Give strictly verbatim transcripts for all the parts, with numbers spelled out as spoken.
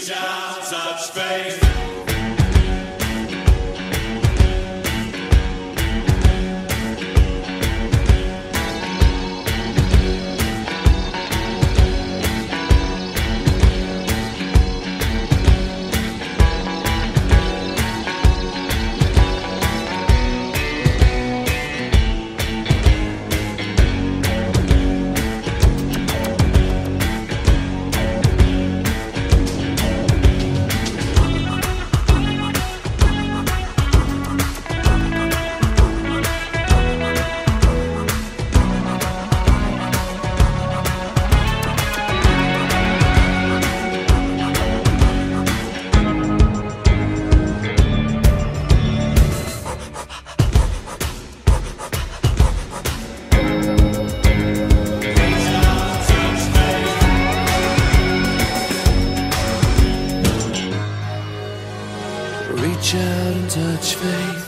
Reach out, touch faith. Reach out and touch faith.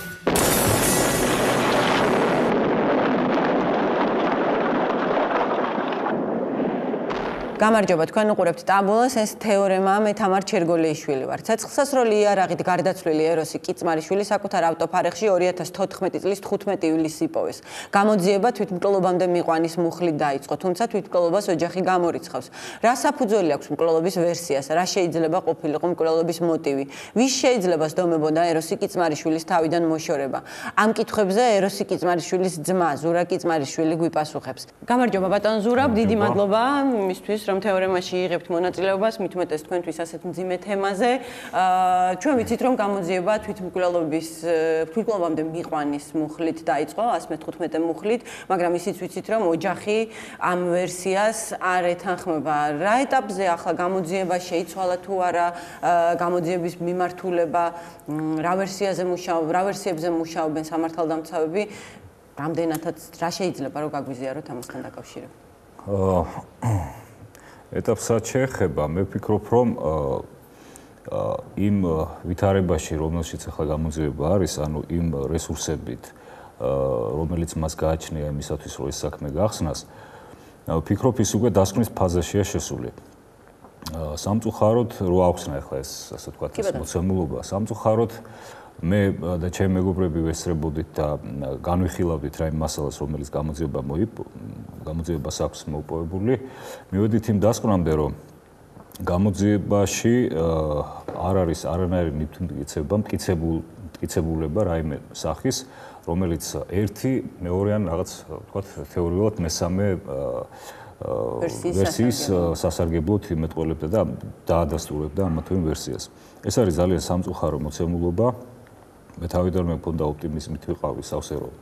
გამარჯობა, თქვენ უყურებთ ტაბულას, ეს თეორემა, მე თამარ ჩერგოლეიშვილი ვარ. ცეცხლსასროლი იარაღით გარდაცვლილი ეროსი კიწმარიშვილი საკუთარ ავტოფარეხში ორი ათას თოთხმეტი წლის თხუთმეტი ივლისს იპოვეს. გამოძიება თვითმკვლელობამდე მიყვანის მუხლით დაიწყო, თუმცა თვითმკვლელობას ოჯახი გამორიცხავს. რა საფუძველი აქვს მკვლელობის ვერსიას? რა შეიძლება ყოფილიყო მკვლელობის მოტივი? ვის შეიძლება სდომებოდა ეროსი კიწმარიშვილის თავიდან მოშორება? ამ კითხვებზე ეროსი კიწმარიშვილის ძმა ზურა კიწმარიშვილი გვიპასუხებს. გამარჯობა ბატონ ზურაბ, დიდი მადლობა იმისთვის, რომ თეორემაში იღებთ მონაწილეობას, მით უმეტეს თქვენთვის ასეთ მძიმე თემაზე. ჩვენ ვიცით, რომ გამოძიება თვითმკვლელობის თვითმკვლელობამდე მიყვანის მუხლით დაიწყო, ასი მეთხუთმეტე მუხლით, მაგრამ ისიც ვიცით, რომ ოჯახი ამ ვერსიას არ ეთანხმება. რა ეტაპზე ახლა გამოძიება შეიცვალა თუ არა, გამოძიების მიმართულება, რა ვერსიაზე მუშაობ, რა ვერსიებზე მუშაობენ სამართალდამცავები, რამდენადაც რა შეიძლება რომ გაგვიზიაროთ ამასთან დაკავშირებით? ეტაპსაც შეეხება, მე ვფიქრობ, რომ იმ ვითარებაში, რომელშიც ახლა გამოძიება არის, ანუ იმ რესურსებით, რომელიც მას გააჩნია იმისათვის, რომ ეს საქმე გახსნას, ვფიქრობ, ის უკვე დასკვნის ფაზაშია შესული. სამწუხაროდ, რო ახსნა ახლა ეს, ასე ვთქვათ, ეს მოცემულობა, სამწუხაროდ მე და ჩემი მეგობრები ვესწრებოდით და განვიხილავდით რა იმ მასალას, რომელიც გამოძიება მოიპო, გამოძიებას აქვს მოპოვებული. მივედით იმ დასკვნამდე, რომ გამოძიებაში არ არის არანაირი მტკიცება, მტკიცებულება რაიმე სახის, რომელიც ერთი, მეორე ან რაღაც, ვთქვათ, თეორიულად მესამე ვერსიის სასარგებლოდ იმეტყველებდა და დაადასტურებდა ამა თუ იმ ვერსიას. ეს არის ძალიან სამწუხარო მოცემულობა. მე თავიდანვე მქონდა ოპტიმიზმით ვიყავი სავსე, რომ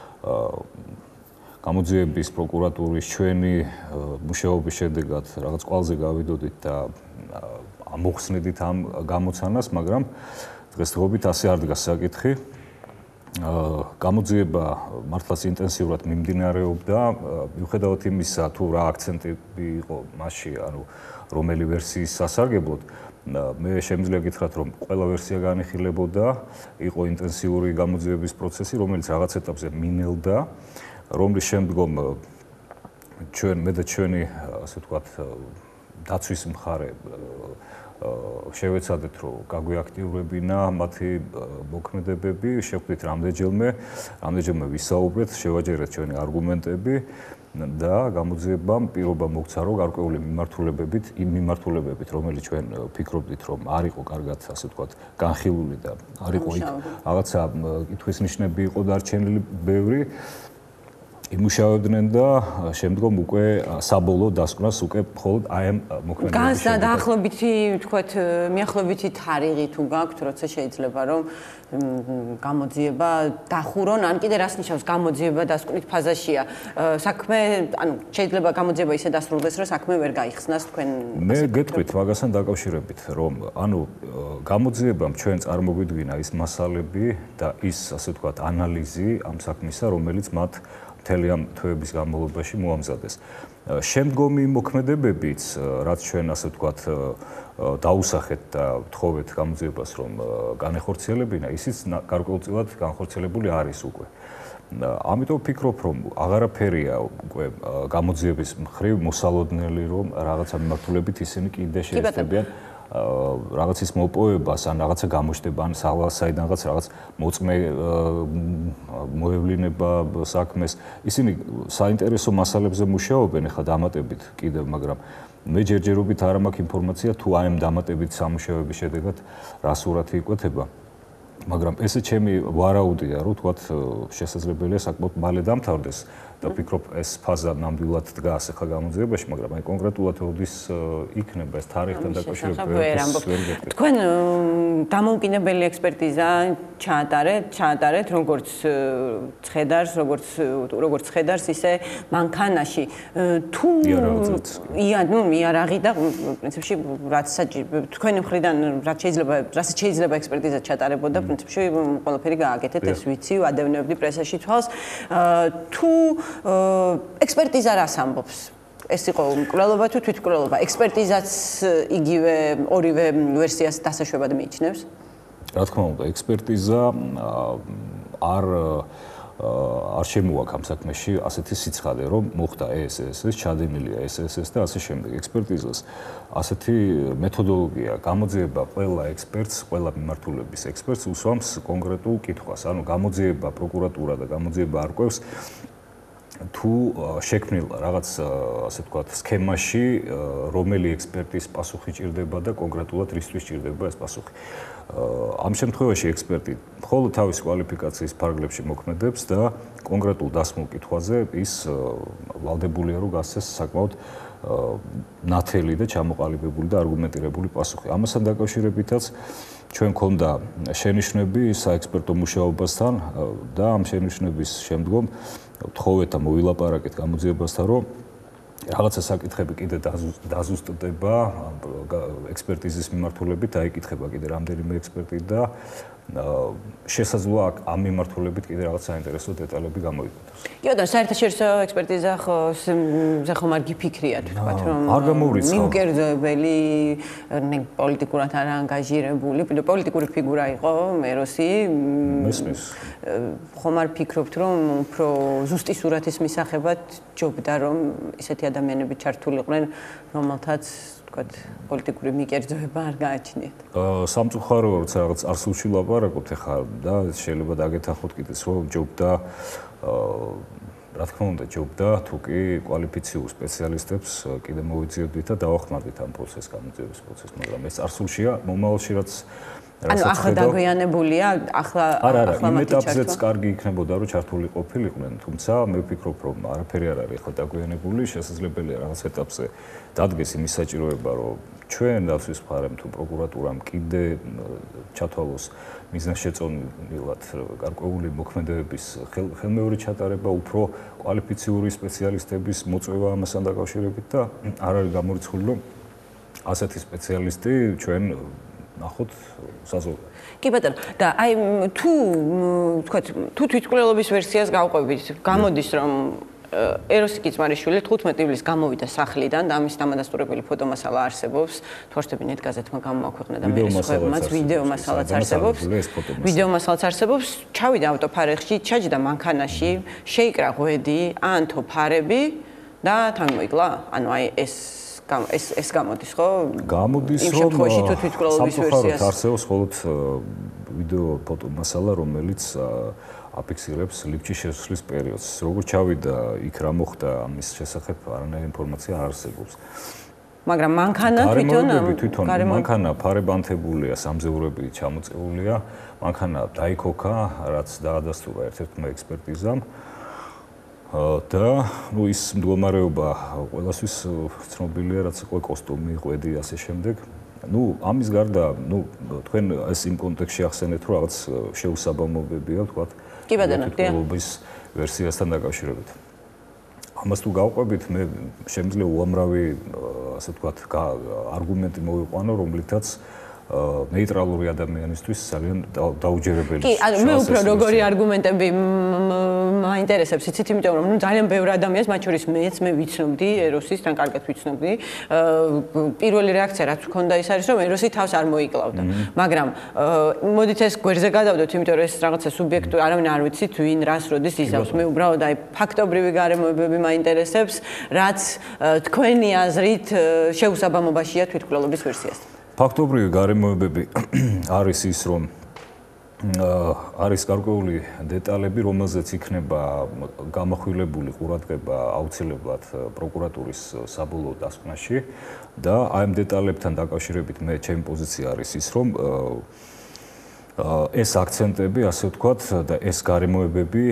გამოძიების პროკურატურის ჩვენი მუშაობის შედეგად რაღაც კვალზე გავიდოდით და ამოხსნედით ამ გამოცანას, მაგრამ დღესდღეობით ასე არ დგას საკითხი. გამოძიება მართლაც ინტენსიურად მიმდინარეობდა, მიუხედავად იმისა, თუ რა აქცენტები იყო მასში, ანუ რომელი ვერსიის სასარგებლოდ, მე შემიძლია გითხრათ, რომ ყველა ვერსია განიხილებოდა, იყო ინტენსიური გამოძიების პროცესი, რომელიც რაღაც ეტაპზე მინელდა, რომლის შემდგომ ჩვენ მე და ჩვენი, ასე ვთქვათ, დაცვის მხარე შევეცადეთ, რომ გაგვიაქტიურებინა მათი მოქმედებები, შევხვდით რამდენჯერმე, რამდენჯერმე ვისაუბრეთ, შევაჯერეთ ჩვენი არგუმენტები და გამოძიებამ პირობა მოგცა, რომ გარკვეული მიმართულებებით, იმ მიმართულებებით, რომელიც ჩვენ ვფიქრობდით, რომ არ იყო კარგად, ასე ვთქვათ, განხილული და არ იყო იქ რაღაცა კითხვის ნიშნები იყო დარჩენილი ბევრი, იმუშავებდნენ და შემდგომ უკვე საბოლოო დასკვნას უკვე მხოლოდ აი ამ მოქმედებებში განსა დაახლოებითი, ვთქვათ, მიახლოებითი თარიღი თუ გაქვთ, როცა შეიძლება რომ გამოძიება დახურონ, ან კიდე რას ნიშნავს გამოძიება დასკვნის ფაზაშია? საქმე, ანუ შეიძლება გამოძიება ისე დასრულდეს, რომ საქმე ვერ გაიხსნას თქვენ. მე გეტყვით მაგასთან დაკავშირებით, რომ ანუ გამოძიებამ ჩვენ წარმოგვიდგინა ის მასალები და ის, ასე ვთქვათ, ანალიზი ამ საქმისა, რომელიც მათ მთელი ამ თვეების განმავლობაში მოამზადეს. შემდგომი მოქმედებებიც, რაც ჩვენ, ასე ვთქვათ, დაუსახეთ და ვთხოვეთ გამოძიებას, რომ განეხორციელებინა, ისიც გარკვეულწილად განხორციელებული არის უკვე. ამიტომ ვფიქრობ, რომ აღარაფერია უკვე გამოძიების მხრივ მოსალოდნელი, რომ რაღაცა მიმართულებით ისინი კიდე შეეცდებიან რაღაცის მოპოვებას ან რაღაცა გამოჩნდება ან საიდანღაც რაღაც მოწმე მოევლინება საქმეს ისინი საინტერესო მასალებზე მუშაობენ ახლა დამატებით კიდევ მაგრამ მე ჯერჯერობით არ მაქვს ინფორმაცია თუ აი ამ დამატებით სამუშაოების შედეგად რა სურათი იკვეთება მაგრამ ესე ჩემი ვარაუდია რომ თქვათ შესაძლებელია საკმაოდ მალე დამთავრდეს და ვფიქრობ ეს ფაზა ნამდვილად დგას ახლა გამოძიებაში მაგრამ აი კონკრეტულად როდის იქნება ეს თარიღთან დაკავშირებით თქვენ დამოუკიდებელი ექსპერტიზა ჩაატარეთ ჩაატარეთ როგორც ცხედარს როგორც როგორც ცხედარს ისე მანქანაში თუ ია ნუ იარაღი და პრინციპში რაც თქვენი მხრიდან რაც შეიძლება რასაც შეიძლება ექსპერტიზა ჩატარებოდა პრინციპში ყველაფერი გააკეთეთ ეს ვიცი ადევნებდი პრესაში თვალს თუ ექსპერტიზა რას ამბობს ეს იყო მკვლელობა თუ თვითმკვლელობა ექსპერტიზაც იგივე ორივე ვერსიას დასაშვებად მიიჩნევს რა თქმა უნდა ექსპერტიზა არ არ შემოაქვს ამ საქმეში ასეთი სიცხადე რომ მოხდა ეს ეს ეს ჩადენილია ეს ეს ეს და ასე შემდეგ ექსპერტიზას ასეთი მეთოდოლოგია გამოძიება ყველა ექსპერტს ყველა მიმართულების ექსპერტს უსვამს კონკრეტულ კითხვას ანუ გამოძიება პროკურატურა და გამოძიება არ ყვევს თუ შექმნილ რაღაც ასე ვთქვათ სქემაში რომელი ექსპერტის პასუხი ჭირდება და კონკრეტულად რისთვის ჭირდება ეს პასუხი ამ შემთხვევაში ექსპერტი მხოლოდ თავის კვალიფიკაციის ფარგლებში მოქმედებს და კონკრეტულ დასმულ კითხვაზე ის ვალდებულია რომ გასცეს საკმაოდ ნათელი და ჩამოყალიბებული და არგუმენტირებული პასუხი ამასთან დაკავშირებითაც ჩვენ გქონდა შენიშვნები საექსპერტო მუშაობასთან და ამ შენიშვნების შემდგომ თხოვეთა მოვილაპარაკეთ გამოძიებასთან რომ რაღაცა საკითხები კიდე დაზუსტდება ექსპერტიზის მიმართულებით დაიკითხება კიდე რამდენიმე ექსპერტი და შესაძლოა ამ მიმართულებით კიდე რაღაც საინტერესო დეტალები გამოიკვეთოს. კი ბატონო, საერთაშორისო ექსპერტიზა ხო ხომ არ გიფიქრია თქვათ რომ არ გამოურიცხავ. მიუკერძოებელი პოლიტიკურად არ ანგაჟირებული, პოლიტიკური ფიგურა იყო მეროსი. მესმის. ხომ არ ფიქრობთ რომ უფრო ზუსტი სურათის მისაღებად ჯობდა რომ ისეთი ადამიანები ჩართულიყვნენ რომელთაც თქვათ პოლიტიკური მიკერძოება არ გააჩნიათ. სამწუხაროა როცა რაღაც არსულში ლაპარაკობთ ახლა და შეიძლება დაგეთანხმოთ კიდეც რომ ჯობდა რა თქმა უნდა ჯობდა თუ კი კვალიფიციურ სპეციალისტებს კიდე მოვიძიებდით და დავახმარდით ამ პროცესს გამოძიების პროცესს მაგრამ ეს არსულშია მომავალში რაც ანუ ახლა დაგვიანებულია ახლა არა არა იმ ეტაპზეც კარგი იქნებოდა რომ ჩართული ყოფილიყვნენ თუმცა მე ვფიქრობ რომ არაფერი არ არის ახლა დაგვიანებული შესაძლებელია რაღაც ეტაპზე დადგეს იმის საჭიროება რომ ჩვენ დავსვის მხარემ თუ პროკურატურამ კიდე ჩათვალოს მიზნაშეწონილად გარკვეული მოქმედებების ხელმეორე ჩატარება უფრო კვალიფიციური სპეციალისტების მოწვევა ამასთან დაკავშირებით და არ არის გამორიცხული რომ ასეთი სპეციალისტი ჩვენ ნახოთ საზოგადოებაში. კი ბატონო, და აი თუ თქვათ, თუ თვითმკვლელობის ვერსიას გავყვებით, გამოდის რომ ეროსი კიცმარიშვილი თხუთმეტი ივლისს გამოვიდა სახლიდან და ამის დამადასტურებელი ფოტომასალა არსებობს. თორშტები ნეტ გაზეთმა გამოაქვეყნა და მე სხვებმაც ვიდეო მასალაც არსებობს. ვიდეო მასალაც არსებობს. ჩავიდა ავტოფარეხში, ჩაჯდა მანქანაში, შეიკრა ღვედი, ანთო ფარები და თან მოიკლა. ანუ აი ეს ეს ეს გამოდის ხო? გამოდის იმ შემთხვევაში თუ თვითმკვლელობის ვერსიას არსებობს მხოლოდ ვიდეო ფოტო მასალა რომელიც აფიქსირებს ლიფტში შესვლის პერიოდს. როგორ ჩავიდა იქ რა მოხდა ამის შესახებ არანაირი ინფორმაცია არ არსებობს. მაგრამ მანქანა თვითონ თვითონ მანქანა ფარებანთებულია, სამზეურები ჩამოწეულია, მანქანა დაიქოქა, რაც დაადასტურა ერთ-ერთმა ექსპერტიზამ. და ნუ ის მდგომარეობა ყველასთვის ცნობილია, რაც იყო კოსტუმი, ღვედი ასე შემდეგ. ნუ ამის გარდა, ნუ თქვენ ეს იმ კონტექსტში ახსენეთ, რომ რაღაც შეუსაბამობებია, თქვათ, კი ბატონო, თვითმკვლელობის ვერსიასთან დაკავშირებით. ამას თუ გავყვებით, მე შემიძლია უამრავი, ასე ვთქვათ, არგუმენტი მოვიყვანო, რომლითაც ნეიტრალური ადამიანისთვის ძალიან დაუჯერებელი. კი, ანუ მე უფრო როგორი არგუმენტები მაინტერესებს, იცით, იმიტომ რომ ნუ ძალიან ბევრი ადამიანს, მათ შორის მეც, მე ვიცნობდი ეროსის, თან კარგად ვიცნობდი. პირველი რეაქცია რაც მქონდა ის არის, რომ ეროსი თავს არ მოიკლავდა. მაგრამ მოდით ეს გვერდზე გადავდოთ, იმიტომ რომ ეს რაღაცა სუბიექტური, არავინ არ ვიცით, ვინ რას როდის იზავს. მე უბრალოდ აი ფაქტობრივი გარემოებები მაინტერესებს, რაც თქვენი აზრით შეუსაბამობაშია თვითმკვლელობის ვერსიასთან. ფაქტობრივი გარემოებები არის ის, რომ არის გარკვეული დეტალები, რომელზეც იქნება გამახვილებული ყურადღება აუცილებლად პროკურატურის საბოლოო დასკვნაში და აი ამ დეტალებთან დაკავშირებით მე ჩემი პოზიცია არის ის, რომ ეს აქცენტები, ასე ვთქვათ, და ეს გარემოებები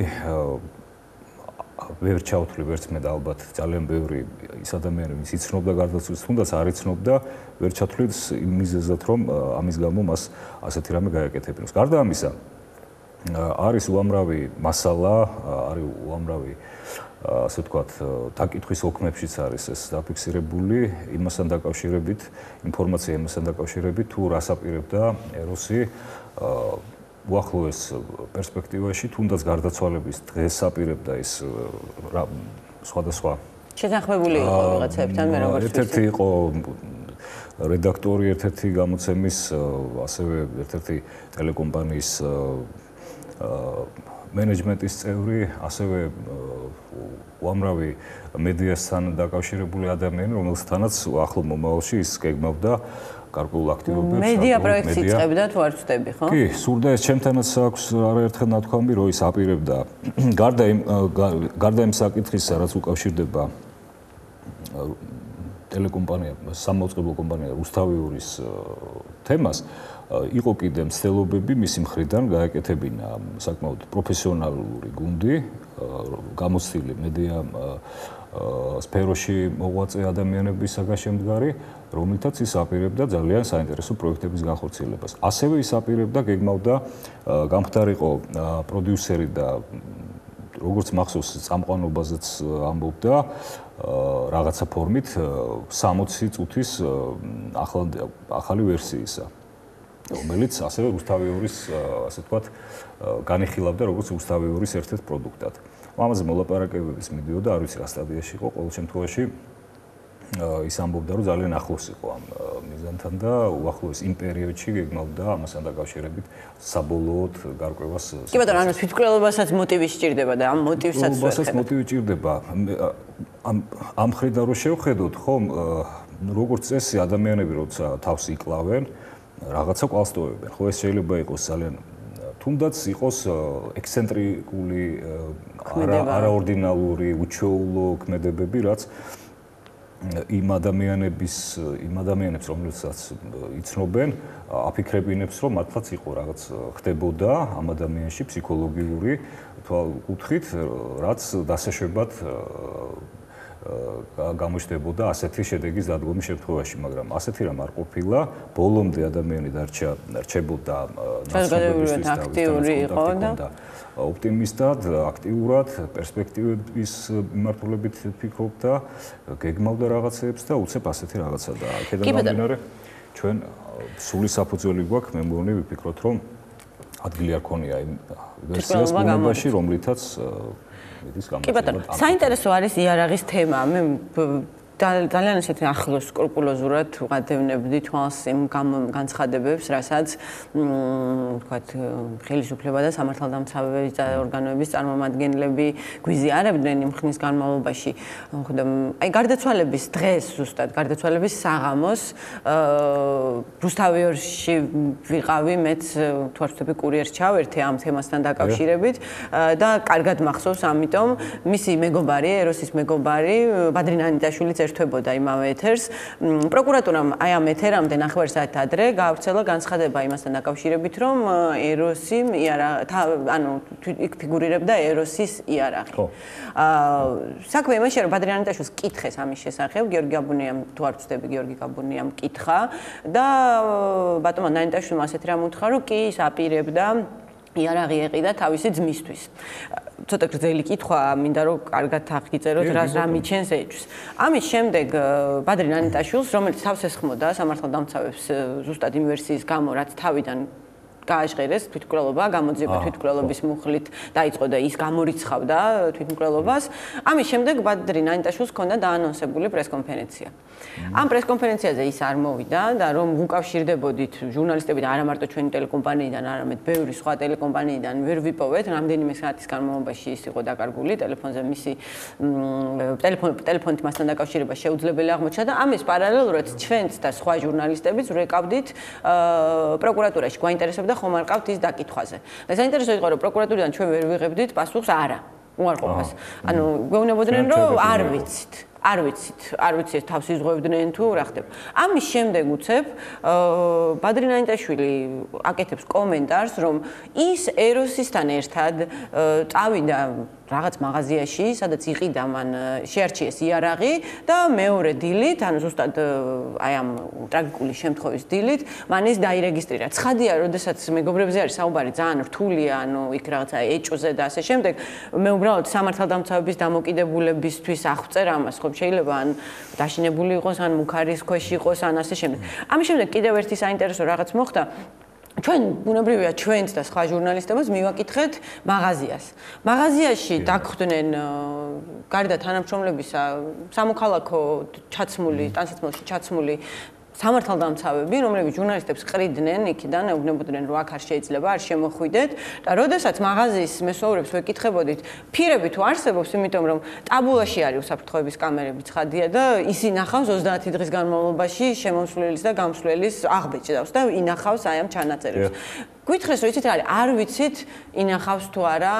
ვერ ჩავთვლი ვერც მე და ალბათ ძალიან ბევრი ის ადამიანები, ვინც იცნობდა გარდაცვალებას, თუნდაც არ იცნობდა, ვერ ჩათვლის იმ მიზეზად, რომ ამის გამო მას ასეთი რამე გააკეთებინოს. გარდა ამისა, არის უამრავი მასალა, არის უამრავი, ასე ვთქვათ, დაკითხვის ოქმებშიც არის ეს დაფიქსირებული, იმასთან დაკავშირებით, ინფორმაცია იმასთან დაკავშირებით, თუ რას აპირებდა ეროსი უახლოეს პერსპექტივაში, თუნდაც გარდაცვალების დღეს აპირებდა ის სხვადასხვა შეთანხმებული იყო ვიღაცებთან, მე როგორც ერთ-ერთი იყო რედაქტორი ერთ-ერთი გამოცემის, ასევე ერთ-ერთი ტელეკომპანიის მენეჯმენტის წევრი, ასევე უამრავი მედიასთან დაკავშირებული ადამიანი, რომელთანაც ახლო მომავალში ის გეგმავდა გარკვეულ აქტივობებს. მედია პროექტს იწყებდა თუ არ ვწდები, ხო? კი, სურდა ეს ჩემთანაც აქვს არაერთხელ ნათქვამი, რომ ის აპირებდა გარდა იმ გარდა იმ საკითხისა, რაც უკავშირდება ტელეკომპანია, სამაუწყებლო კომპანია რუსთავიურის თემას, იყო კიდე მცდელობები მისი მხრიდან გააკეთებინა საკმაოდ პროფესიონალური გუნდი, გამოცდილი მედია სფეროში მოღვაწე ადამიანებისაგან შემდგარი, რომლითაც ის აპირებდა ძალიან საინტერესო პროექტების განხორციელებას. ასევე ის აპირებდა, გეგმავდა, გამხდარიყო პროდიუსერი და როგორც მახსოვს წამყვანობაზეც ამბობდა რაღაცა ფორმით სამოცი წუთის ახალი ვერსიისა, რომელიც ასევე რუსთავიურის, ასე ვთქვათ, განიხილავდა როგორც რუსთავიურის ერთ-ერთ პროდუქტად. ამაზე მოლაპარაკებების მიდიოდა, არ ვიცი რა სტადიაში იყო, ყოველ შემთხვევაში ის ამბობდა, რომ ძალიან ახლოს იყო ამ მიზანთან და უახლოეს იმ პერიოდში გეგმავდა ამასთან დაკავშირებით საბოლოოდ გარკვევას. კი ბატონო, ანუ თვითმკვლელობასაც მოტივი სჭირდება და ამ მოტივსაც ვერ ხედავთ. მოტივი სჭირდება. ამ ამ ხრიდან რო შევხედოთ, ხომ, როგორც წესი ადამიანები როცა თავს იკლავენ, რაღაცა კვალსტოვებენ. ხო, ეს შეიძლება იყოს ძალიან თუნდაც იყოს ექსცენტრიკული, არაორდინალური, უჩვეულო ქმედებები, რაც იმ ადამიანების, იმ ადამიანებს, რომელსაც იცნობენ, აფიქრებინებს, რომ მართლაც იყო რაღაც ხდებოდა ამ ადამიანში ფსიქოლოგიური კუთხით, რაც დასაშვებად გამოჩნდებოდა ასეთი შედეგის დადგომის შემთხვევაში, მაგრამ ასეთი რამ არ ყოფილა. ბოლომდე ადამიანი დარჩა, რჩებოდა საზოგადოებრივად აქტიური იყო და ოპტიმისტად, აქტიურად, პერსპექტივების მიმართულებით ფიქრობდა, გეგმავდა რაღაცეებს და უცებ ასეთი რაღაცა და აქედან გამომდინარე ჩვენ სული საფუძველი გვაქვს, მე მგონი ვიფიქროთ, რომ ადგილი არ ქონია იმ ვერსიას ბუნებაში, რომლითაც კი ბატონო, საინტერესო არის იარაღის თემა. მე ძალიან ისეთი ახლოს სკრუპულოზურად ვღადევნებდი თვალს იმ განცხადებებს, რასაც ვთქვათ, ხელისუფლება და სამართალდამცავების ორგანოების წარმომადგენლები გვიზიარებდნენ იმ ხნის განმავლობაში. აი გარდაცვალების დღეს ზუსტად, გარდაცვალების საღამოს რუსთავიურში ვიყავი, მეც თუ არ ვცდები კურიერს ჩავერთე ამ თემასთან დაკავშირებით და კარგად მახსოვს, ამიტომ მისი მეგობარი, ეროსის მეგობარი ბადრი ნანიტაშვილიც ერთვებოდა იმავე ეთერს. პროკურატურამ აი ამ ეთერამდე ნახევარ საათი ადრე გაავრცელა განცხადება იმასთან დაკავშირებით, რომ ეროსი ანუ იქ ფიგურირებდა ეროსის იარაღი. აა საქმე იმაშია, რომ ბადრი ნანიტაშვილს კითხეს ამის შესახებ, გიორგი გაბუნიამ თუ არ ვცდები, გიორგი გაბუნიამ კითხა და ბატონმა ნანიტაშვილმა ასეთი რამ უთხრა, რომ კი ის აპირებდა იარაღი ეყიდა თავისი ძმისთვის. ცოტა გრძელი კითხვა, მინდა რომ კარგად აღიწეროთ, რა რა მიჩენს ეჭვს. ამის შემდეგ ბადრი ნანიტაშვილს, რომელიც თავს ესხმოდა სამართალდამცავებს ზუსტად იმ ვერსიის გამო, რაც თავიდან გააჟღერეს თვითმკვლელობა, გამოძიება თვითმკვლელობის მუხლით დაიწყო და ის გამორიცხავდა თვითმკვლელობას. ამის შემდეგ ბადრი ნაინტაშვილს ჰქონდა დაანონსებული პრესკონფერენცია. ამ პრესკონფერენციაზე ის არ მოვიდა და რომ უკავშირდებოდით ჟურნალისტები და არა მარტო ჩვენი ტელეკომპანიიდან, არამედ ბევრი სხვა ტელეკომპანიიდან ვერ ვიპოვეთ, რამდენიმე საათის განმავლობაში ის იყო დაკარგული, ტელეფონზე მისი ტელეფონ ტელეფონით მასთან დაკავშირება შეუძლებელი აღმოჩნდა და ამის პარალელურად ჩვენც და სხვა ჟურნალისტებიც ვეკავდით პროკურატურაში, გვაინტერესებდა ხომ არ ყავთ ის დაკითხვაზე. და საინტერესო იყო რომ პროკურატურიდან ჩვენ ვერ ვიღებდით პასუხს არა, უარყოფას. ანუ გვეუბნებოდნენ რომ არ ვიცით. არ ვიცით, არ ვიცით თავს იზღვევდნენ თუ რა ხდება. ამის შემდეგ უცებ ბადრი ნაინტაშვილი აკეთებს კომენტარს, რომ ის ეროსისთან ერთად წავიდა რაღაც მაღაზიაში, სადაც იყიდა მან შეარჩიეს იარაღი და მეორე დილით, ანუ ზუსტად აი ამ ტრაგიკული შემთხვევის დილით, მან ის დაირეგისტრირა. ცხადია, როდესაც მეგობრებზე არის საუბარი, ძალიან რთულია, ანუ იქ რაღაცა ეჭვზე და ასე შემდეგ. მე უბრალოდ სამართალდამცავების დამოკიდებულებისთვის აღწერ ამას, ხო შეიძლება ან დაშინებული იყოს, ან მუქარის ქვეშ იყოს, ან ასე შემდეგ. ამის შემდეგ კიდევ ერთი საინტერესო რაღაც მოხდა. ჩვენ ბუნებრივია ჩვენც და სხვა ჟურნალისტებიც მივაკითხეთ მაღაზიას. მაღაზიაში დაგხვდნენ გარდა თანამშრომლებისა სამოქალაქო ჩაცმული, ტანსაცმელში ჩაცმული სამართალდამცავები, რომლებიც ჟურნალისტებს ყრიდნენ იქიდან, ეუბნებოდნენ რომ აქ არ შეიძლება, არ შემოხვიდეთ და როდესაც მაღაზიის მესვეურებს ვეკითხებოდით, ფირები თუ არსებობს, იმიტომ რომ ტაბულაში არის უსაფრთხოების კამერები ცხადია და ის ინახავს ოცდაათი დღის განმავლობაში შემომსვლელის და გამსვლელის აღბეჭდავს და ინახავს აი ამ ჩანაწერებს. გითხრეს რომ იცით რა არის, არ ვიცით ინახავს თუ არა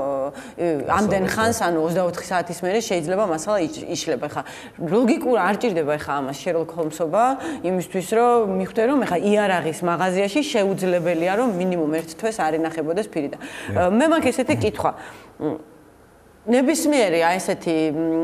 ამდენ ხანს, ანუ ოცდაოთხი საათის მერე შეიძლება მასალა იშლება. ხა ლოგიკურ არ ჭირდება ხა ამას შერლოკ ჰოლმსობა იმისთვის რომ მიხვდე რომ ხა იარაღის მაღაზიაში შეუძლებელია რომ მინიმუმ ერთ თვეს არ ინახებოდეს ფირი და მე მაქვს ესეთი კითხვა. ნებისმიერი აი ესეთი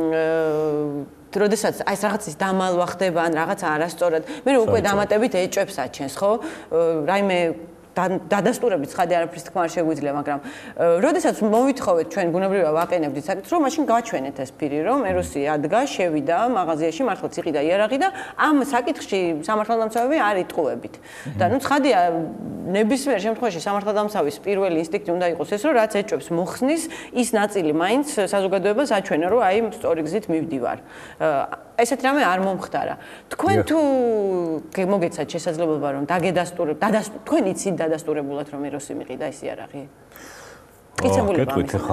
როდესაც აი ეს რაღაცის დამალვა ხდება ან რაღაცა არასწორად, მე უკვე დამატებით ეჭვებს აჩენს, ხო? რაიმე დადასტურებით ცხადი არაფრის თქმა არ შეგვიძლია, მაგრამ როდესაც მოვითხოვეთ ჩვენ ბუნებრივია ვაყენებდით საკითხს, რომ მაშინ გაჩვენეთ ეს პირი, რომ ეროსი ადგა, შევიდა მაღაზიაში, მართლაც იყიდა იარაღი და ამ საკითხში სამართალდამცავები არ იტყუებით. და ნუ ცხადია, ნებისმიერ შემთხვევაში სამართალდამცავის პირველი ინსტინქტი უნდა იყოს ეს, რომ რაც ეჭვებს მოხსნის, ის ნაწილი მაინც საზოგადოებას აჩვენა, რომ აი სწორი გზით მივდივარ. ესეთ რამე არ მომხდარა. თქვენ თუ მოგეცათ შესაძლებლობა რომ დაგედასტურებ, დადასტურებ, თქვენ იცით დადასტურებულად რომ ეროსი მიყიდა ეს იარაღი? კეთებულება ამის. ხა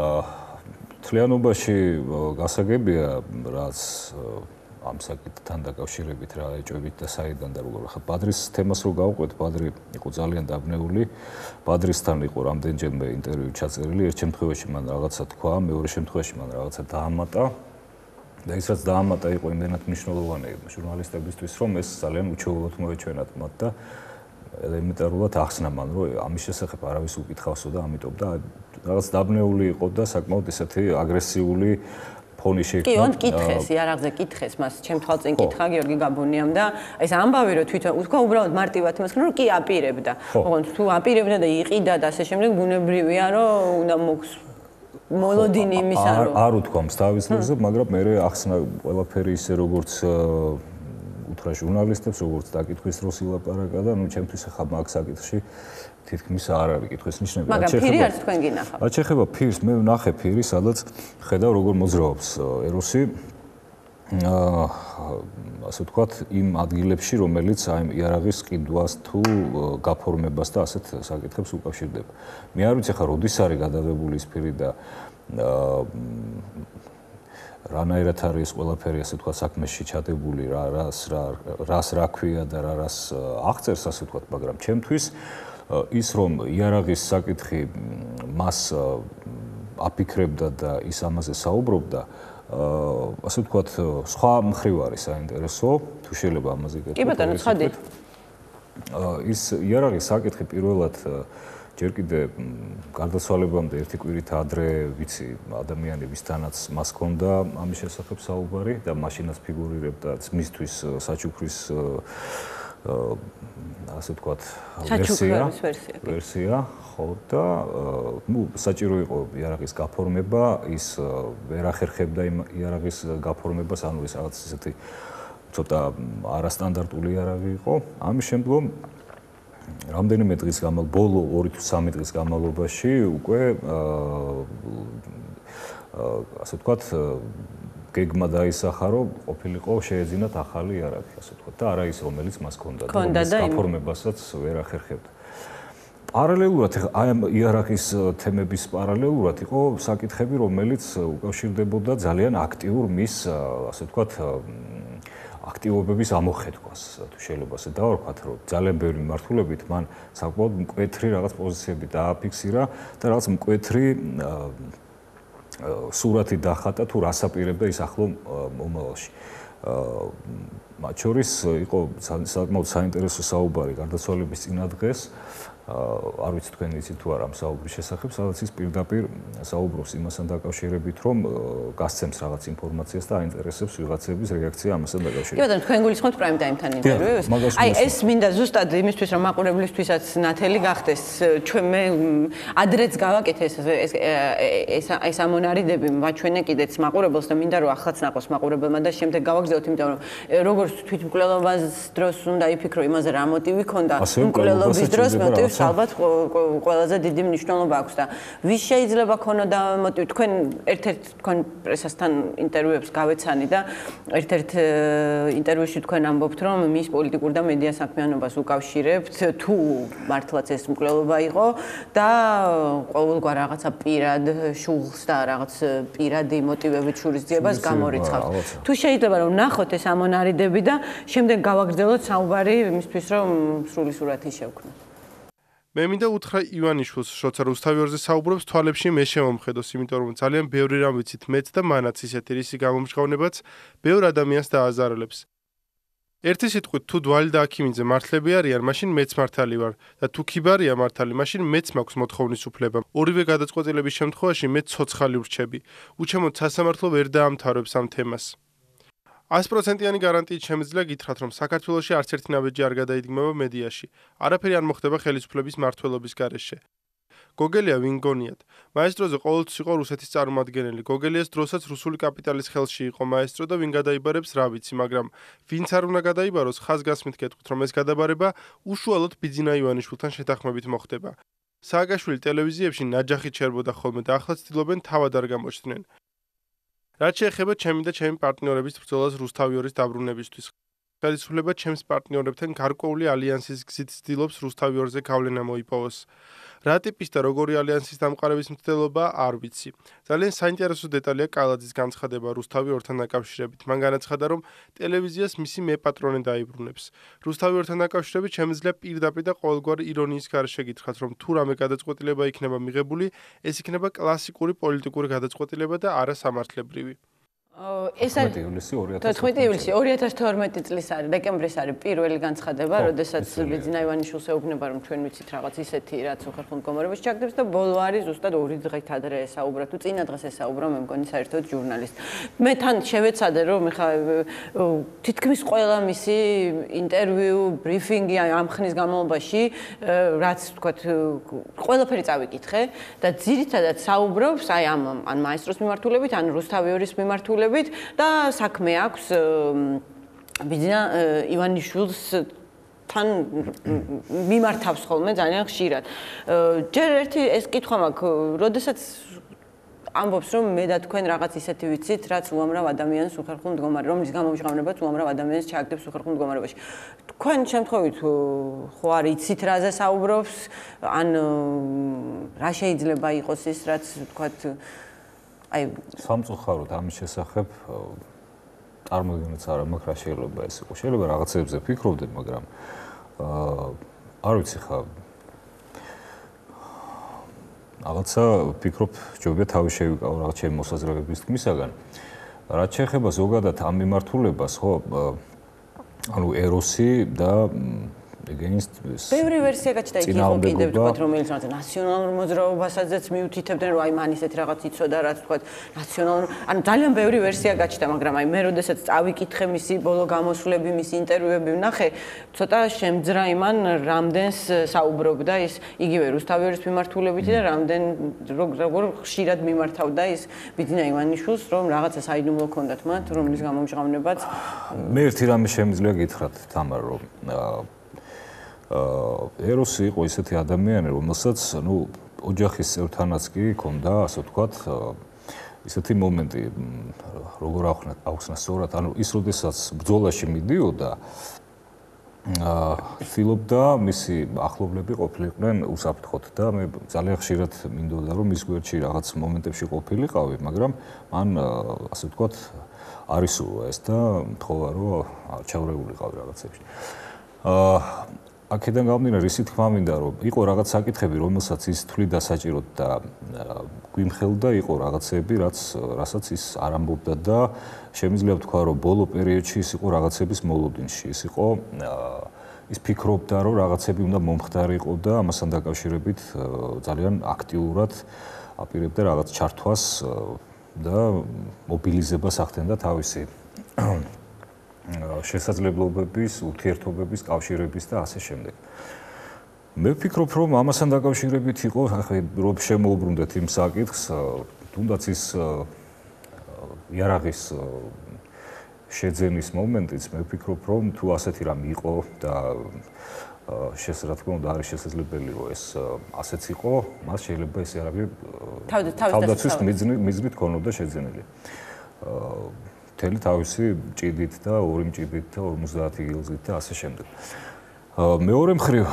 თლიანობაში გასაგებია, რაც ამ საკითხთან დაკავშირებით რა ეჭვებით და საიდან და როგორ ხა ბადრის თემას რო გავყვეთ, ბადრი იყო ძალიან დაბნეული. ბადრისთან იყო რამდენჯერმე ინტერვიუ ჩაწერილი, ერთ შემთხვევაში მან რაღაცა თქვა, მეორე შემთხვევაში მან რაღაცა დაამატა. და ის რაც დაამატა იყო იმდენად მნიშვნელოვანი ჟურნალისტებისთვის, რომ ეს ძალიან უჩვეულოდ მოეჩვენათ მათ და ელემენტარულად ახსნა მან, რომ ამის შესახებ არავის უკითხავსო და ამიტომ და რაღაც დაბნეული იყო და საკმაოდ ესეთი აგრესიული ფონი შეიქმნა. კი, ოღონდ კითხეს, იარაღზე კითხეს, მას ჩემ თვალწინ კითხა გიორგი გაბონიამ და ეს ამბავი რომ თვითონ თქვა უბრალოდ მარტივად იმას რომ კი აპირებდა. ოღონდ თუ აპირებდა და იყიდა და ასე შემდეგ ბუნებრივია რომ უნდა მოხს მოლოდინი იმისა რომ არ უთქვა მსთავის ლურზე, მაგრამ მე ახსნა ყველაფერი ისე როგორც უთხრა ჟურნალისტებს, როგორც დაკითხვის დროს ილაპარაკა და ნუ ჩემთვის ახლა მაგ საკითხში თითქმის არ არის კითხვის ნიშნები. მაგრამ ფირი არც თქვენ გინახავთ. რაც ეხება ფირს, მე ვნახე ფირი, სადაც ხედავ როგორ მოძრაობს ეროსი. აა ასე ვთქვათ, იმ ადგილებში, რომელიც აი იარაღის ყიდვას თუ გაფორმებას და ასეთ საკითხებს უკავშირდება. მე არ ვიცი ხა როდის არის გადაღებული ის ფირი და აა რანაირად არის ყველაფერი ასე ვთქვათ საქმეში ჩადებული, რა რას რა რას რა ქვია და რა რას აღწერს ასე ვთქვათ, მაგრამ ჩემთვის ის რომ იარაღის საკითხი მას აფიქრებდა და ის ამაზე საუბრობდა ასე ვთქვათ, სხვა მხრივ არის საინტერესო, თუ შეიძლება ამაზე გეტყვით. კი ბატონო, ცხადია. ის იარაღის საკითხი პირველად ჯერ კიდე გარდაცვალებამდე ერთი კვირით ადრე ვიცი ადამიანებისთანაც მას ჰქონდა ამის შესახებ საუბარი და მაშინაც ფიგურირებდა მისთვის საჩუქრის ასე ვთქვათ ვერსია ვერსია ხო და ნუ საჭირო იყო იარაღის გაფორმება, ის ვერ ახერხებდა იმ იარაღის გაფორმებას, ანუ ეს რაღაც ისეთი ცოტა არასტანდარტული იარაღი იყო. ამის შემდგომ რამდენიმე დღის განმავლობაში, ბოლო ორი თუ სამი დღის განმავლობაში უკვე ასე ვთქვათ, გეგმა დაისახა, რომ ყოფილიყო შეეძინათ ახალი იარაღი, ასე ვთქვათ, და არა ის, რომელიც მას ჰქონდა და რომლის გაფორმებასაც ვერ ახერხებდა. პარალელურად, აი ამ იარაღის თემების პარალელურად იყო საკითხები, რომელიც უკავშირდებოდა ძალიან აქტიურ მის, ასე ვთქვათ, აქტივობების ამოხეთვას, თუ შეიძლება ასე დავარქვათ, რომ ძალიან ბევრი მიმართულებით მან საკმაოდ მკვეთრი რაღაც პოზიციები დააფიქსირა და რაღაც მკვეთრი სურათი დახატა თუ რას აპირებდა ის ახლო მომავალში. მათ შორის იყო საკმაოდ საინტერესო საუბარი გარდაცვალების წინადღეს, არ ვიცი თქვენ იცით თუ არა ამ საუბრის შესახებ, სადაც ის პირდაპირ საუბრობს იმასთან დაკავშირებით, რომ გასცემს რაღაც ინფორმაციას და აინტერესებს ვიღაცების რეაქცია ამასთან დაკავშირებით. კი, თქვენ გულისხმობთ პრაიმ ტაიმთან ინტერვიუს? აი, ეს მინდა ზუსტად იმისთვის, რომ მაყურებლისთვისაც ნათელი გახდეს, ჩვენ მე ადრეც გავაკეთე ეს ეს ამონარიდები, მაჩვენე კიდეც მაყურებელს და მინდა რომ ახლაც ნახოს მაყურებელმა და შემდეგ გავაგზავნოთ, იმიტომ რომ როგორც თვითმკვლელობის დროს უნდა იფიქრო იმაზე რა მოტივი ქონდა, მკვლელობის დროს მოტივს ალბათ ყველაზე დიდი მნიშვნელობა აქვს და ვის შეიძლება ქონოდა მოტივი, თქვენ ერთ-ერთ თქვენ პრესასთან ინტერვიუებს გავეცანი და ერთ-ერთ ინტერვიუში თქვენ ამბობთ, რომ მის პოლიტიკურ და მედია საქმიანობას უკავშირებთ, თუ მართლაც ეს მკვლელობა იყო და ყოველგვარ რაღაცა პირად შუღლს და რაღაც პირადი მოტივებით შურისძიებას გამორიცხავს. თუ შეიძლება რომ ნახოთ ეს ამონარიდები და შემდეგ გავაგრძელოთ საუბარი იმისთვის, რომ სრული სურათი შევქნათ. მე მინდა უთხრა ივანიშვილს, როცა რუსთავიორზე საუბრობს, თვალებში მე შემომხედოს, იმიტომ რომ ძალიან ბევრი რამ ვიცით მეც და მანაც ისეთი რისი გამომჟღავნებაც ბევრ ადამიანს დააზარალებს. ერთი სიტყვით, თუ დვალი და აქიმიძე მართლები არიან, მაშინ მეც მართალი ვარ და თუ ქიბარია მართალი, მაშინ მეც მაქვს მოთხოვნის უფლება. ორივე გადაწყვეტილების შემთხვევაში მე ცოცხალი ვრჩები. უჩემოდ სასამართლო ვერ დაამთავრებს ამ თემას. ას პროცენტიანი გარანტიით შემიძლია გითხრათ, რომ საქართველოში არც ერთი ნაბეჯი არ გადაიდგმება მედიაში. არაფერი არ მოხდება ხელისუფლების მმართველობის გარეშე. გოგელია ვინ გონიათ? მაესტროზე ყოველთვის იყო რუსეთის წარმომადგენელი. გოგელიას დროსაც რუსული კაპიტალის ხელში იყო მაესტრო და ვინ გადაიბარებს რა ვიცი, მაგრამ ვინც არ უნდა გადაიბაროს, ხაზგასმით გეტყვით, რომ ეს გადაბარება უშუალოდ ბიძინა ივანიშვილთან შეთანხმებით მოხდება. სააკაშვილი ტელევიზიებში ნაჯახით შერბოდა ხოლმე და ახლა ცდილობენ თავად არ გამოჩნდნენ. რაც შეეხება ჩემი და ჩემი პარტნიორების ბრძოლას რუსთავიორის დაბრუნებისთვის. ხელისუფლება ჩემს პარტნიორებთან გარკვეული ალიანსის გზით ცდილობს რუსთავიორზე გავლენა მოიპოვოს. რა ტიპის და როგორი ალიანსის დამყარების მცდელობა არ ვიცი. ძალიან საინტერესო დეტალია კალაძის განცხადება რუსთავიორთან დაკავშირებით. მან განაცხადა, რომ ტელევიზიას მისი მეპატრონე დაიბრუნებს. რუსთავიორთან დაკავშირებით შემიძლია პირდაპირ და ყოველგვარი ირონიის გარეშე გითხრათ, რომ თუ რამე გადაწყვეტილება იქნება მიღებული, ეს იქნება კლასიკური პოლიტიკური გადაწყვეტილება და არა სამართლებრივი. ეს არის თოთხმეტი ივლისი ორი ათას თორმეტი წლის არის დეკემბრის არის პირველი განცხადება, როდესაც ბიძინა ივანიშვილს ეუბნება, რომ ჩვენ ვიცით რაღაც ისეთი რაც უხერხულ მდგომარეობაში ჩაგდებს და ბოლო არის ზუსტად ორი დღით ადრე ესაუბრა თუ წინა დღეს ესაუბრა მე მგონი საერთოდ ჟურნალისტ. მე თან შევეცადე რომ ეხლა თითქმის ყველა მისი ინტერვიუ, ბრიფინგი ამ ხნის განმავლობაში, რაც თქვათ ყველაფერი წავიკითხე და ძირითადად საუბრობს აი ამ ან მაესტროს მიმართულებით, ან რუსთავიორის მიმართულებით და საქმე აქვს ბიძინა ივანიშვილს თან მიმართავს ხოლმე ძალიან ხშირად. ჯერ ერთი ეს კითხვა მაქვს, როდესაც ამბობს რომ მე და თქვენ რაღაც ისეთი ვიცით, რაც უამრავ ადამიანს უხერხულ მდგომარეობაში, რომლის გამომჟღავნებაც უამრავ ადამიანს ჩააგდებს უხერხულ მდგომარეობაში. თქვენ შემთხვევით ხო არ იცით რაზე საუბრობს, ან რა შეიძლება იყოს ის, რაც თქვათ აი სამწუხაროდ ამის შესახებ წარმოგიდგენთ არა მაქვს რა შეიძლება ეს იყო. შეიძლება რაღაცებზე ფიქრობდეთ, მაგრამ აა არ ვიცი ხა რაღაცა ფიქრობ, ჯობია თავი შევიკავო რაღაც ჩემი მოსაზრებების თქმისაგან. რაც შეეხება ზოგადად ამ მიმართულებას, ხო, ანუ ეროსი და against ბევრი ვერსია გაჩნდა იქ იყო კიდევ თქვათ რომელიც რაღაც ნაციონალურ მოძრაობასაც მიუთითებდნენ რომ აი მან ისეთი რაღაც იცოდა რაც თქვათ ნაციონალურ ანუ ძალიან ბევრი ვერსია გაჩნდა მაგრამ აი მე როდესაც წავიკითხე მისი ბოლო გამოსვლები მისი ინტერვიუები ვნახე ცოტა შემძრა იმან რამდენს საუბრობდა ის იგივე რუსთავიორის მიმართულებით და რამდენ როგორ ხშირად მიმართავდა ის ბიძინა ივანიშვილს რომ რაღაცა საიდუმლო ჰქონდათ მათ რომლის გამომჟღავნებაც მე ერთი რამე შემიძლია გითხრათ თამარ რომ ეროსი იყო ისეთი ადამიანი, რომელსაც, ну, ოჯახის წევრთანაც კი ჰქონდა, ასე ვთქვათ, ისეთი მომენტი, როგორ აუხსნა სწორად, ანუ ის როდესაც ბრძოლაში მიდიოდა, ცდილობდა მისი ახლობლები ყოფილიყვნენ უსაფრთხოდ და მე ძალიან ხშირად მინდოდა რომ მის გვერდში რაღაც მომენტებში ყოფილიყავი, მაგრამ მან ასე ვთქვათ არ ისურვა ეს და მთხოვა რომ ჩავრეულიყავი რაღაცებში. აა აქედან გამომდინარე ისეთი თქმა მინდა რომ იყო რაღაც საკითხები რომელსაც ის თვლიდა საჭიროდ და გვიმხელდა იყო რაღაცები რაც რასაც ის არ ამბობდა და შემიძლია ვთქვა რომ ბოლო პერიოდში ის იყო რაღაცების მოლოდინში ის იყო ის ფიქრობდა რომ რაღაცები უნდა მომხდარიყო და ამასთან დაკავშირებით ძალიან აქტიურად აპირებდა რაღაც ჩართვას და მობილიზებას ახდენდა თავისი შესაძლებლობების, ურთიერთობების, კავშირების და ასე შემდეგ. მე ვფიქრობ, რომ ამასთან დაკავშირებით იყო, ახლა რომ შემოუბრუნდეთ იმ საკითხს, თუნდაც ის იარაღის შეძენის მომენტიც, მე ვფიქრობ, რომ თუ ასეთი რამე იყო და შეს რა თქმა უნდა არის შესაძლებელი რომ ეს ასეც იყო, მას შეიძლება ეს იარაღი თავდაცვის მიზნით ქონოდა შეძენილი. მთელი თავისი ჭიდით და ორი მჭიდით და ორმოცდაათი გილზით და ასე შემდეგ. მეორე მხრივ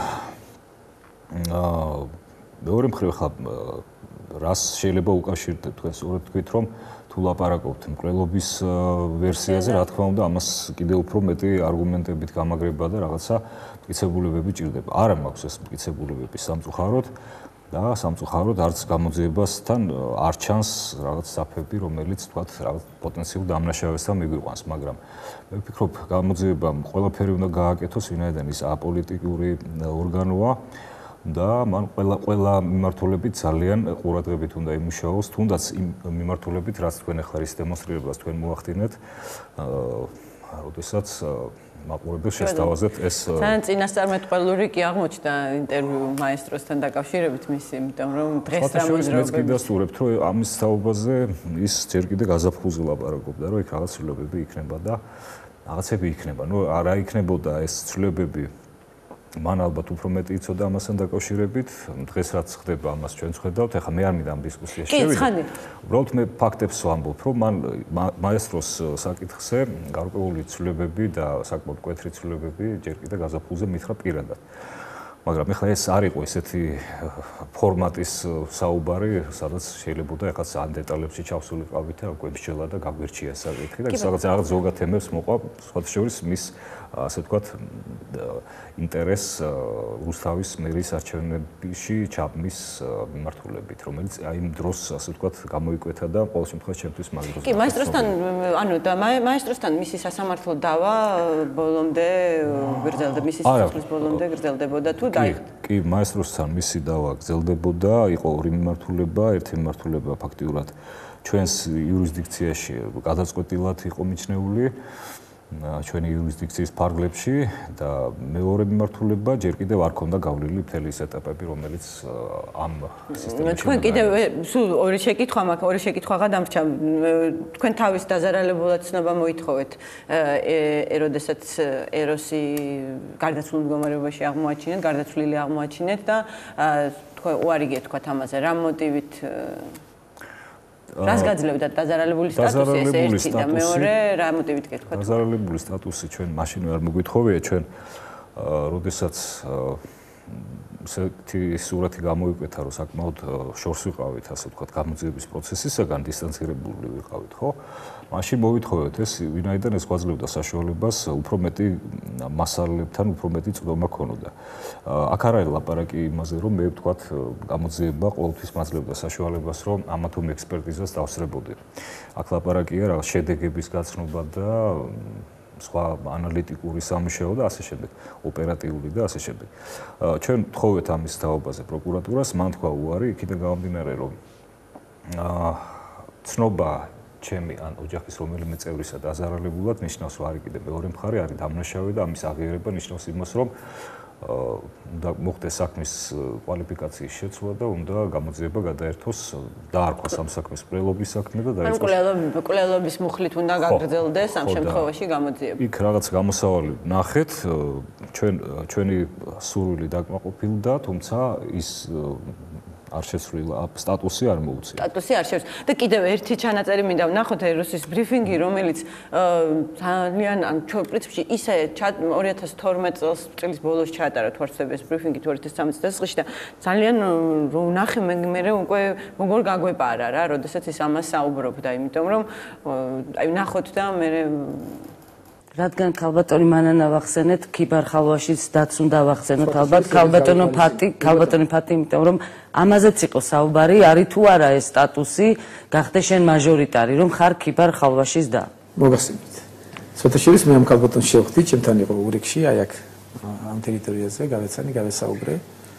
მეორე მხრივ ხა რას შეიძლება უკავშირდეთ თქვენ სწორედ თქვით რომ თუ ლაპარაკობთ მკვლელობის ვერსიაზე რა თქმა უნდა ამას კიდევ უფრო მეტი არგუმენტებით გამაგრება და რაღაცა მტკიცებულებები ჭირდება. არა მაქვს ეს მტკიცებულებები სამწუხაროდ და სამწუხაროდ არც გამოძიებასთან არ ჩანს რაღაც საფები, რომელიც თქვათ რაღაც პოტენციურ დამნაშავესთან მიგვიყვანს, მაგრამ მე ვფიქრობ, გამოძიებამ ყველაფერი უნდა გააკეთოს, ვინაიდან ის აპოლიტიკური ორგანოა და მან ყველა ყველა მიმართულებით ძალიან ყურადღებით უნდა იმუშაოს, თუნდაც იმ მიმართულებით, რაც თქვენ ახლა ის დემონსტრირებას თქვენ მოახდინეთ, როდესაც მაყურებელს შესთავაზეთ ეს ძალიან წინასწარმეტყველური კი აღმოჩნდა ინტერვიუ მაესტროსთან დაკავშირებით მისი, იმიტომ რომ დღეს რა მოძრაობები. მეც კიდე ვსურვებთ, რომ ამის თაობაზე ის ჯერ კიდე გაზაფხულზე ლაპარაკობდა, რომ იქ რაღაც ცვლილებები იქნება და რაღაცები იქნება. ნუ არა იქნებოდა ეს ცვლილებები მან ალბათ უფრო მეტი იცოდა ამასთან დაკავშირებით. დღეს რაც ხდება, ამას ჩვენ ვხედავთ. ეხლა მე არ მინდა ამ დისკუსიაში შევიდე. უბრალოდ მე ფაქტებს ვამბობ, რომ მან მაესტროს საკითხზე გარკვეული ცვლილებები და საკმაოდ მკვეთრი ცვლილებები ჯერ კიდე გაზაფხულზე მითხრა პირადად. მაგრამ ეხლა ეს არ იყო ესეთი ფორმატის საუბარი, სადაც შეიძლება ეხლა ამ დეტალებში ჩავსულიყავით და გვემსჯელა და გაგვირჩია საკითხი და სადაც რაღაც ზოგად თემებს მოყვა, სხვათა შორის მის ასე ვთქვათ ინტერეს რუსთავის მერის არჩევნებში ჩაბმის მიმართულებით, რომელიც აი იმ დროს ასე ვთქვათ გამოიკვეთა და ყოველ შემთხვევაში ჩემთვის მაგ დროს. კი, მაესტროსთან, ანუ და მაესტროსთან მისი სასამართლო დავა ბოლომდე გრძელდება, მისი სიცოცხლის ბოლომდე გრძელდებოდა თუ დაიხ. კი, მაესტროსთან მისი დავა გრძელდებოდა, იყო ორი მიმართულება, ერთი მიმართულება ფაქტიურად ჩვენს იურისდიქციაში გადაწყვეტილად იყო მიჩნეული. ჩვენი იურისდიქციის ფარგლებში და მეორე მიმართულება ჯერ კიდევ არ ქონდა გავლილი მთელი ეს ეტაპები, რომელიც ამ სისტემაში. თქვენ კიდევ სულ ორი შეკითხვა მაქვს, ორი შეკითხვა გადამრჩა. თქვენ თავის დაზარალებულად ცნობა მოითხოვეთ, როდესაც ეროსი გარდაცვლილ მდგომარეობაში აღმოაჩინეთ, გარდაცვლილი აღმოაჩინეთ და თქვენ უარი გეთქვათ ამაზე, რა მოტივით რას გაძლევდა დაზარალებული სტატუსი ეს ერთი და მეორე რა მოტივით გეთქვათ? დაზარალებული სტატუსი ჩვენ მაშინ არ მოგვითხოვია, ჩვენ როდესაც ესეთი სურათი გამოიკვეთა, რომ საკმაოდ შორს ვიყავით, ასე ვთქვათ, გამოძიების პროცესისაგან დისტანცირებული ვიყავით, ხო? მაშინ მოვითხოვეთ ეს, ვინაიდან ეს გვაძლევდა საშუალებას უფრო მეტი მასალებთან, უფრო მეტი წვდომა ქონოდა. აქ არ არის ლაპარაკი იმაზე, რომ მე ვთქვათ, გამოძიება ყოველთვის მაძლევდა საშუალებას, რომ ამა თუ იმ ექსპერტიზას დავსწრებოდი. აქ ლაპარაკია რაღაც შედეგების გაცნობა და სხვა ანალიტიკური სამუშაო და ასე შემდეგ, ოპერატიული და ასე შემდეგ. ჩვენ ვთხოვეთ ამის თაობაზე პროკურატურას, მან თქვა უარი, იქიდან გამომდინარე, რომ აა ცნობა ჩემი ან ოჯახის რომელიმე წევრისა დაზარალებულად ნიშნავს, რომ არის კიდე მეორე მხარე არის დამნაშავე და ამის აღიარება ნიშნავს იმას, რომ აა ეს ცნობა არ არის დაკავებული. ეს ცნობა არის დაკავებული, ასე ვთქვათ, მკვლელობის ვერსიაზე, რაც ჩვენ გვაქვს. მაგრამ ეხლა ეს არ იყო ესეთი ფორმატის საუბარი, სადაც შეიძლება ეხლა გაზაფხულზე მითხრა პირადად. უნდა მოხდეს საქმის კვალიფიკაციის შეცვლა და უნდა გამოძიება გადაერთოს დაარქვას ამ საქმის მკვლელობის საქმე და დაიწყოს. ან მკვლელობის მუხლით უნდა გაგრძელდეს ამ შემთხვევაში გამოძიება. იქ რაღაც გამოსავალი ნახეთ, ჩვენ ჩვენი სურვილი დაკმაყოფილდა, თუმცა ის არ შეცვლილა, სტატუსი არ მოუწია. სტატუსი არ შეცვლილა. და კიდევ ერთი ჩანაწერი მინდა ვნახოთ ეროსის ბრიფინგი, რომელიც ძალიან ან ჩვენ პრინციპში ისე ორი ათას თორმეტ წლის ბოლოს ჩაატარა თვარცების ბრიფინგი ორი ათას ცხრამეტ წელს და ძალიან რო ვნახე მე უკვე როგორ გაგვეპარა რა, როდესაც ის ამას საუბრობდა, იმიტომ რომ აი ვნახოთ და მე რადგან ქალბატონი მანანა ვახსენეთ, ქიბარ ხალვაშიც დაც უნდა ვახსენოთ ალბათ ქალბატონო ფატი, ქალბატონი ფატი, იმიტომ რომ ამაზეც იყო საუბარი, არის თუ არა ეს სტატუსი, გახდე შენ მაჟორიტარი, რომ ხარ ქიბარ ხალვაშის და. მოგახსენეთ. ცოტა შეიძლება მე ამ ქალბატონს შევხვდი, ჩემთან იყო ურიგში, აი აქ ამ ტერიტორიაზე გავეცანი, გავესაუბრე.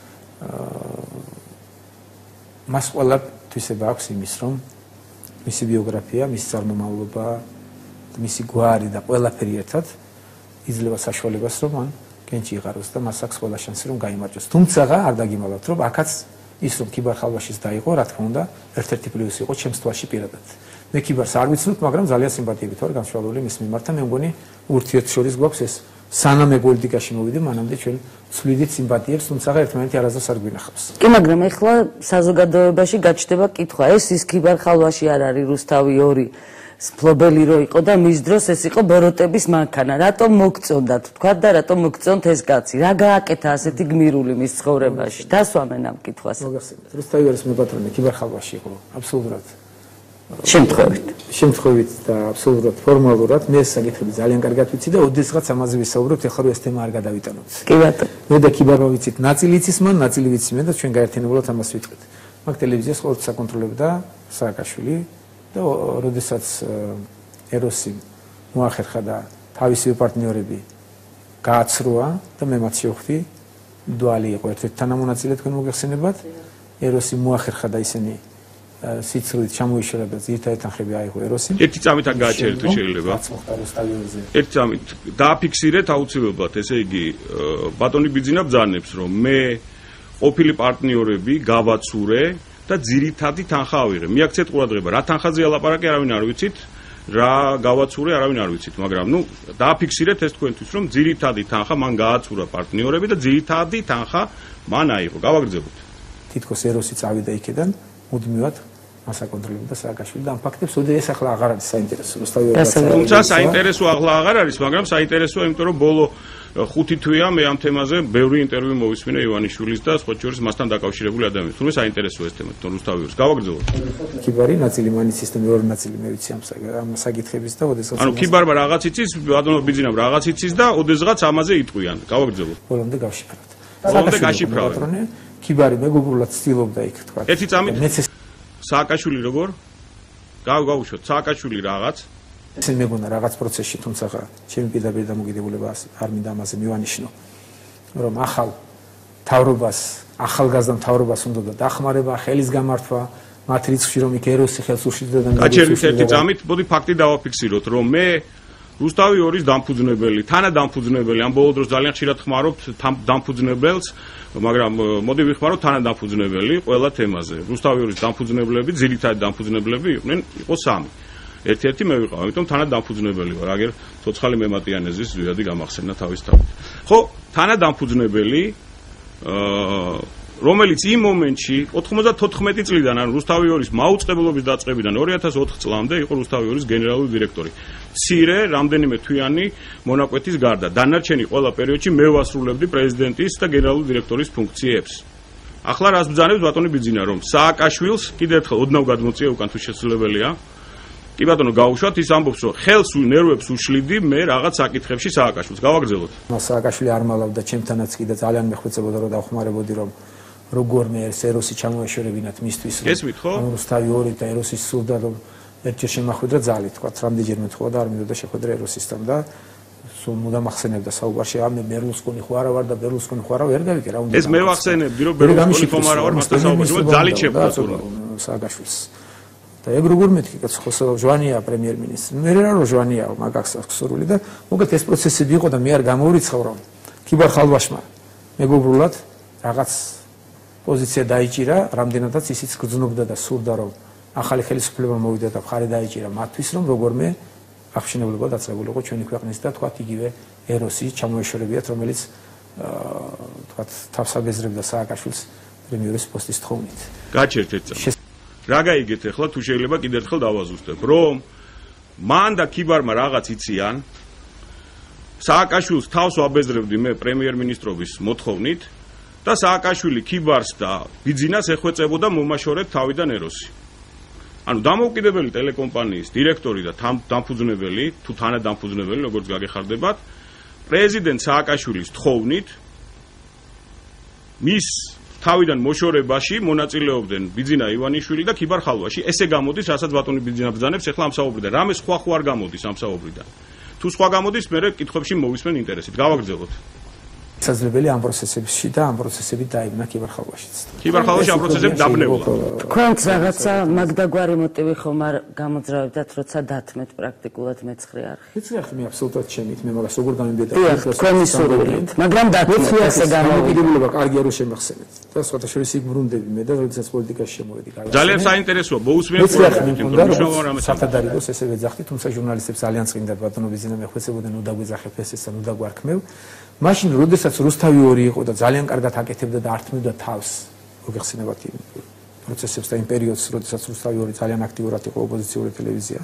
მას ყველა თვისება აქვს იმის, რომ მისი ბიოგრაფია, მისი წარმომავლობა მისი გვარი და ყველაფერი ერთად იძლევა საშუალებას, რომ მან კენჭი იღაროს და მას აქვს ყველა შანსი, რომ გაიმარჯვოს. თუმცა არ დაგიმალავთ, რომ აქაც ის რომ ქიბარ ხალვაშის დაიყო, რა თქმა უნდა, ერთ-ერთი პლუსი იყო ჩემს თვალში პირადად. მე ქიბარს არ ვიცნობ, მაგრამ ძალიან სიმპათიებით ვარ განსხვავებული მის მიმართ და მე მგონი ურთიერთშორის გვაქვს ეს სანამ მე პოლიტიკაში მოვიდე, მანამდე ჩვენ ცვლიდით სიმპათიებს, თუმცა ერთმანეთი არასდროს არ გვინახავს. კი, მაგრამ ეხლა საზოგადოებაში გაჩნდება კითხვა, ეს ის ქიბარ ხალვაში არ არის რუსთავი ორი სფლობელი რო იყო და მის დროს ეს იყო ბოროტების მანქანა. რატომ მოგწონდათ თქვა და რატომ მოგწონთ ეს კაცი? რა გააკეთა ასეთი გმირული მის ცხოვრებაში? დასვამენ ამ კითხვას. მოგახსენეთ. რუსთავი არის მებატრონე ქიბარ ხალვაში იყო, აბსოლუტურად. შემთხვევით. შემთხვევით და აბსოლუტურად ფორმალურად მე ეს საკითხები ძალიან კარგად ვიცი და ოდესღაც ამაზე ვისაუბრებთ, ეხლა რო ეს თემა არ გადავიტანოთ. კი ბატონო. მე და ქიბარო ვიცით, ნაწილი იცის მან, ნაწილი ვიცი მე და ჩვენ გაერთიანებულად ამას ვიტყვით. მაგ ტელევიზიას ყოველთვის აკონტროლებდა სააკაშვილი და როდესაც ეროსი მოახერხა და თავისი პარტნიორები გააცროა და მე მათ შევხვდი, დვალი იყო ერთ-ერთი თანამონაწილე თქვენ მოგეხსენებათ, ეროსი მოახერხა და ისინი სიცრუით ჩამოიშორა და ძირითადად თანხები აიღო ეროსი. ერთი წამით არ გააჩერეთ თუ შეიძლება. ერთი წამით დააფიქსირეთ აუცილებლად, ესე იგი ბატონი ბიძინა ბძანებს, რომ მე ყოფილი პარტნიორები გავაცურე და ძირითადი თანხა ავიღე. მიაქცეთ ყურადღება, რა თანხაზეა ლაპარაკი, არავინ არ ვიცით, რა გავაცურე, არავინ არ ვიცით, მაგრამ ნუ დააფიქსირეთ ეს თქვენთვის, რომ ძირითადი თანხა მან გააცურა პარტნიორები და ძირითადი თანხა მან აიღო. გავაგრძელოთ. თითქოს ეროსი წავიდა იქიდან, მუდმივად მას აკონტროლებდა სააკაშვილი და ამ ფაქტებს ოდე ეს ახლა აღარ არის საინტერესო. თუმცა საინტერესო ახლა აღარ არის, მაგრამ საინტერესოა, იმიტომ რომ ბოლო ხუთი თვეა მე ამ თემაზე ბევრი ინტერვიუ მოვისმინე ივანიშვილის და სხვა შორის მასთან დაკავშირებული ადამიანებს. თუმცა საინტერესოა ეს თემა, თვითონ რუსთავიურს. გავაგრძელოთ. ქიბარი ნაწილი მაინც ის და მეორე ნაწილი მე ვიცი ამ საკითხების და ოდესღაც ანუ ქიბარმა რაღაც იცის, ბატონო ბიძინამ რაღაც იცის და ოდესღაც ამაზე იტყვიან. გავაგრძელოთ. ბოლომდე გავშიფრავთ. ბოლომდე გაშიფრავთ. ქიბარი მეგობრულად ცდილობდა იქ თქვა. ერთი წამით სააკაშვილი როგორ? გავ გავუშვოთ, სააკაშვილი რაღაც ისინი მეგონა რაღაც პროცესში, თუმცა ჩემი პირდაპირ დამოკიდებულება არ მინდა ამაზე მივანიშნო, რომ ახალ თავრობას, ახალგაზრდა თავრობას უნდა დახმარება, ხელის გამართვა, მათ რიცხვში რომ იქ ეროსი ხელს უშლიდა და გაჩერდით ერთი წამით, მოდი ფაქტი დავაფიქსიროთ, რომ მე რუსთავი ორის დამფუძნებელი, თანადამფუძნებელი, ამ ბოლო დროს ძალიან ხშირად ხმარობთ დამფუძნებელს, მაგრამ მოდი ვიხმაროთ თანადამფუძნებელი ყველა თემაზე. რუსთავი ორის დამფუძნებლები, ძირითადი დამფუძნებლები იყვნენ, იყო სამი. ერთ-ერთი მე ვიყავ, ამიტომ თანადამფუძნებელი ვარ, აგერ ცოცხალი მემატიანეზის ზვიადი გამახსენა თავის თავით. ხო, თანადამფუძნებელი, რომელიც იმ მომენტში ოთხმოცდათოთხმეტი წლიდან, ანუ რუსთავი ორის მაუწყებლობის დაწყებიდან ორი ათას ოთხ წლამდე იყო რუსთავი ორის გენერალური დირექტორი. მცირე რამდენიმე თვიანი მონაკვეთის გარდა, დანარჩენი ყველა პერიოდში მე ვასრულებდი პრეზიდენტის და გენერალური დირექტორის ფუნქციებს. ახლა რას ბძანებს ბატონი ბიძინა, რომ სააკაშვილს კიდევ ერთხელ ოდნავ გადმოწია უკან თუ შესაძლებელია. კი ბატონო გაუშვათ, ის ამბობს, რომ ხელს ნერვებს უშლიდი მე რაღაც საკითხებში სააკაშვილს. გავაგრძელოთ. სააკაშვილი არ მალავდა ჩემთანაც კიდე ძალიან მეხვეწებოდა რომ დავხმარებოდი რომ როგორმე ეს ეროსი ჩამოეშორებინათ მისთვის. გესმით ხო? რუსთავი ორი და ეროსის სულდა რომ ერთჯერ შემახვედრა ძალი თქვა, რამდენჯერმე თქვა და არ მინდოდა შეხვედრა ეროსისთან და სულ მუდამ ახსენებდა საუბარში, ამ ბერლუსკონი ხო არა ვარ და ბერლუსკონი ხო არა ვერ გავიგე რა უნდა. ეს მე ვახსენებდი რომ ბერლუსკონი ხომ არა ვარ, მასთან საუბარში ძალი შეხვდა თურმე. სააკაშვილს და ეგ როგორ მეთქი კაც ხო ჟვანია პრემიერ-მინისტრი. მე რა რო ჟვანია მაგას აქვს სურვილი და მოგეთ ეს პროცესები იყო და მე არ გამოვრიცხავ რომ ქიბარ ხალვაშმა მეგობრულად რაღაც პოზიცია დაიჭირა, რამდენადაც ისიც გრძნობდა და სურდა რომ ახალი ხელისუფლება მოვიდა და მხარე დაიჭირა მათთვის რომ როგორმე აღშენებლობა დაწყებულიყო ჩვენი ქვეყნის და თქვათ იგივე ეროსი ჩამოეშორებიათ რომელიც თქვათ თავს აბეზრებდა სააკაშვილს პრემიერის პოსტის თხოვნით. გაჩერთ ერთ. რა გაიგეთ ახლა თუ შეიძლება კიდევ ერთხელ დავაზუსტებ რომ მან და ქიბარმა რაღაც იციან სააკაშვილს თავს ვაბეზრებდი მე პრემიერ-მინისტრობის მოთხოვნით და სააკაშვილი ქიბარს და ბიძინას ეხვეწებოდა მომაშორეთ თავიდან ეროსი. ანუ დამოუკიდებელი ტელეკომპანიის დირექტორი და დამფუძნებელი თუ თანადამფუძნებელი როგორც გაგეხარდებათ პრეზიდენტ სააკაშვილის თხოვნით მის თავიდან მოშორებაში მონაწილეობდნენ ბიძინა ივანიშვილი და ქიბარ ხალვაში. ესე გამოდის, რასაც ბატონი ბიძინა ბრძანებს ახლა ამ საუბრიდან. რამე სხვა ხო არ გამოდის ამ საუბრიდან. თუ სხვა გამოდის, მე კითხვებში მოვისმენ ინტერესით. გავაგრძელოთ. შესაძლებელი ამ პროცესებში და ამ პროცესებით დაიბნა ქიბარ ხალვაშიც. ქიბარ ხალვაში ამ პროცესები დაბნეულა. თქვენც რაღაცა მაგდაგვარი მოტივი ხომ არ გამოძრავებდათ, როცა დათმეთ პრაქტიკულად მეცხრე არხი. მეცხრე არხი მე აბსოლუტურად ჩემით, მე მაგას როგორ გამიმბედა თქვენი სურვილით, მაგრამ დათმეთ ასე გამოვიდებულობა კარგი არ შემახსენეთ. და სხვათა შორის იქ ბრუნდები მე და როდესაც პოლიტიკაში შემოვედი. ძალიან საინტერესოა, მოусმენ პრობლემები. სათადარიგოს ესე ვეძახდი, თუმცა ჟურნალისტებს ძალიან წინდა ბატონო ბიძინა მეხვეწებოდნენ უდაგვეძახებ ესეს და უდაგვარქმევ. მაშინ როდესაც რუსთავი ორი იყო და ძალიან კარგად აკეთებდა და ართმევდა თავს მოგეხსენებათ იმ პროცესებს და იმ პერიოდს როდესაც რუსთავი ორი ძალიან აქტიურად იყო ოპოზიციური ტელევიზია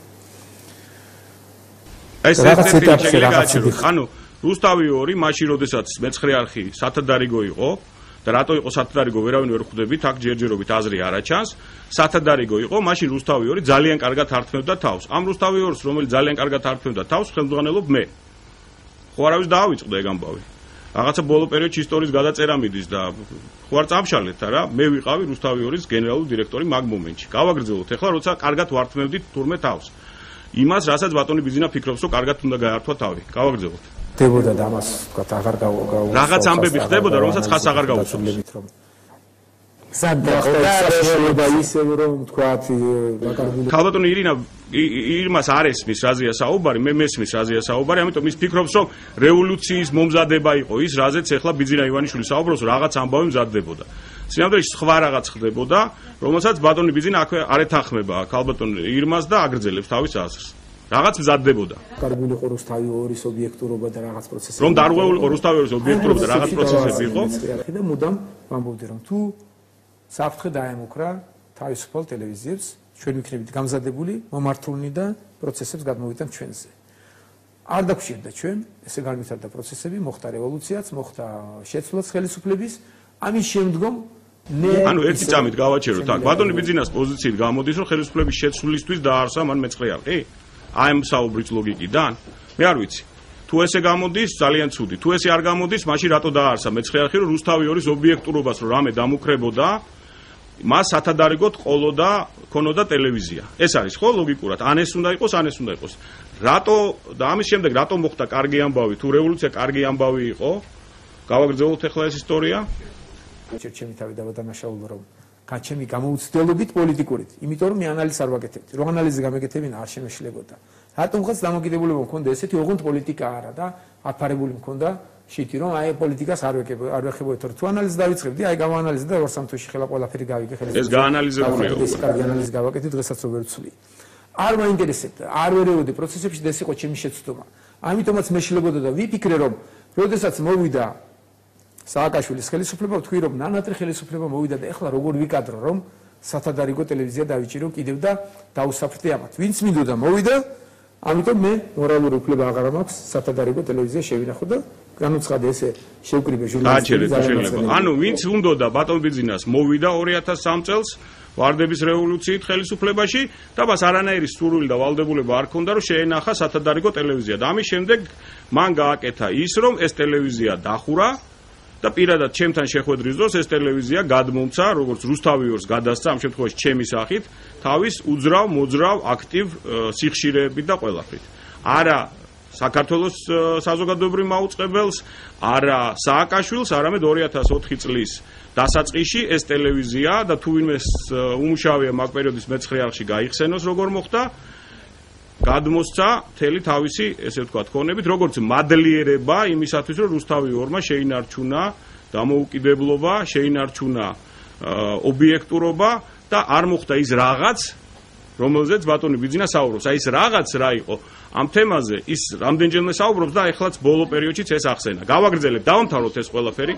ეს ერთ-ერთი რაღაცა ანუ რუსთავი ორი მაშინ როდესაც მეცხრე არხი სათადარიგო იყო და რატო იყო სათადარიგო ვერავინ ვერ ხვდებით აქ ჯერჯერობით აზრი არაჩანს სათადარიგო იყო მაშინ რუსთავი ორი ძალიან კარგად ართმევდა თავს ამ რუსთავი ორს რომელიც ძალიან კარგად ართმევდა თავს ხელმძღვანელობ მე ხო არავის დაავიწყდა ეგ ამბავი. რაღაცა ბოლო პერიოდში ისტორიის გადაწერა მიდის და ხო არ წამშალეთ არა, მე ვიყავი რუსთავი ორის გენერალური დირექტორი მაგ მომენტში. გავაგრძელოთ ახლა როცა კარგად ვართმევდით თურმე თავს. იმას, რასაც ბატონი ბიძინა ფიქრობს, რომ კარგად უნდა გაართვა თავი. გავაგრძელოთ. ხდებოდა და ამას თქვათ აღარ გაუ რაღაც ამბები ხდებოდა, რომელსაც ხას აღარ გაუცნობთ. სადაა ისე რომ თქვათ ლაკარგული ქალბატონი ირინა ირმას არ ესმის რაზეა საუბარი მე მესმის რაზეა საუბარი ამიტომ ის ფიქრობს რომ რევოლუციის მომზადება იყო ის რაზეც ახლა ბიძინა ივანიშვილი საუბრობს რაღაც ამბავი მზადდებოდა სინამდვილეში სხვა რაღაც ხდებოდა რომელსაც ბატონი ბიძინა აქვე არ ეთანხმება ქალბატონ ირმას და აგრძელებს თავის აზრს რაღაც მზადდებოდა კარგული იყო რუსთავი ორის ობიექტურობა და რაღაც პროცესები რომ დარღვეული იყო რუსთავი ორის ობიექტურობა და რაღაც პროცესები იყო და მუდამ ვამბობდი რომ თუ საფრთხე დაემუქრა თავისუფალ ტელევიზიებს ჩვენ ვიქნებით გამზადებული მომართულნი და პროცესებს გადმოვიტანთ ჩვენზე არ დაგხვირდა ჩვენ ესე განვითარდა პროცესები მოხდა რევოლუციაც მოხდა შეცვლაც ხელისუფლების ამის შემდგომ მე ანუ ერთი წამით გავაჩეროთ აქ ბატონი ბიძინას პოზიციით გამოდის რომ ხელისუფლების შეცვლისთვის დაარსა მან მეცხრე არხი აი ამ საუბრის ლოგიკიდან მე არ ვიცი თუ ესე გამოდის ძალიან ცუდი თუ ესე არ გამოდის მაშინ რატო დაარსა მეცხრე არხი რომ რუსთავი ორის ობიექტურობას რომ რამე დამუქრებოდა მას სათადარიგოდ ყოლოდა ქონოდა ტელევიზია ეს არის ხო ლოგიკურად ან ეს უნდა იყოს ან ეს უნდა იყოს რატო და ამის შემდეგ რატო მოხდა კარგი ამბავი თუ რევოლუცია კარგი ამბავი იყო გავაგრძელოთ ახლა ეს ისტორია ჩემი თავი დავადანაშაულო რომ გაჩემი გამოუცდელობით პოლიტიკურით იმიტომ რომ მე ანალიზს არ ვაკეთებდი რომ ანალიზი გამეკეთებინა არ შემეშლებოდა რატომღაც დამოკიდებულება მქონდა ესეთი ოღონდ პოლიტიკა არა და აფარებული მქონდა შეთი რომ აი პოლიტიკას არ ვეკებ არ ვეხებოდი თუ ანალიზი დავიწყებდი აი გავაანალიზე და ორ სამ თვეში ხელა ყველაფერი გავიგე ხელისუფლებას ეს გაანალიზებულია ეს კარგი ანალიზი გავაკეთე დღესაც რო ვერ ვცვლი არ მაინტერესებდა არ ვერეოდი პროცესებში და ეს იყო ჩემი შეცდომა ამიტომაც მეშლებოდა და ვიფიქრე რომ როდესაც მოვიდა სააკაშვილის ხელისუფლება ვთქვი რომ ნანატრი ხელისუფლება მოვიდა და ეხლა როგორ ვიკადრო რომ სათადარიგო ტელევიზია დავიჭირო კიდევ და დაუსაფრთხე ამათ ვინც მინდოდა მოვიდა ამიტომ მე მორალური უფლება აღარ მაქვს სათადარიგო ტელევიზია შევინახო და განუცხადე ესე შევკრიბე ჟურნალისტები ანუ ვინც უნდოდა ბატონ ბიძინას მოვიდა ორი ათას სამ წელს ვარდების რევოლუციით ხელისუფლებაში და მას არანაირი სურვილი და ვალდებულება არ ქონდა რომ შეენახა სათადარიგო ტელევიზია და ამის შემდეგ მან გააკეთა ის რომ ეს ტელევიზია დახურა და პირადად ჩემთან შეხვედრის დროს ეს ტელევიზია გადმომცა როგორც რუსთავი ორს გადასცა ამ შემთხვევაში ჩემი სახით თავის უძრავ მოძრავ აქტივ სიხშირეებით და ყველაფრით არა საქართველოს საზოგადოებრივ მაუწყებელს არა სააკაშვილს არამედ ორი ათას ოთხი წლის დასაწყისში ეს ტელევიზია და თუ ვინმე უმუშავეა მაგ პერიოდის მეცხრე არხში გაიხსენოს როგორ მოხდა გადმოსცა მთელი თავისი ესე ვთქვათ ქონებით როგორც მადლიერება იმისათვის რომ რუსთავი ორმა შეინარჩუნა დამოუკიდებლობა, შეინარჩუნა ობიექტურობა და არ მოხდა ის რაღაც, რომელზეც ბატონი ბიძინა საუბრობს. აი ეს რაღაც რა იყო ამ თემაზე, ის რამდენჯერმე საუბრობს და ეხლაც ბოლო პერიოდშიც ეს ახსენა. გავაგრძელებ, დავამთავროთ ეს ყველაფერი.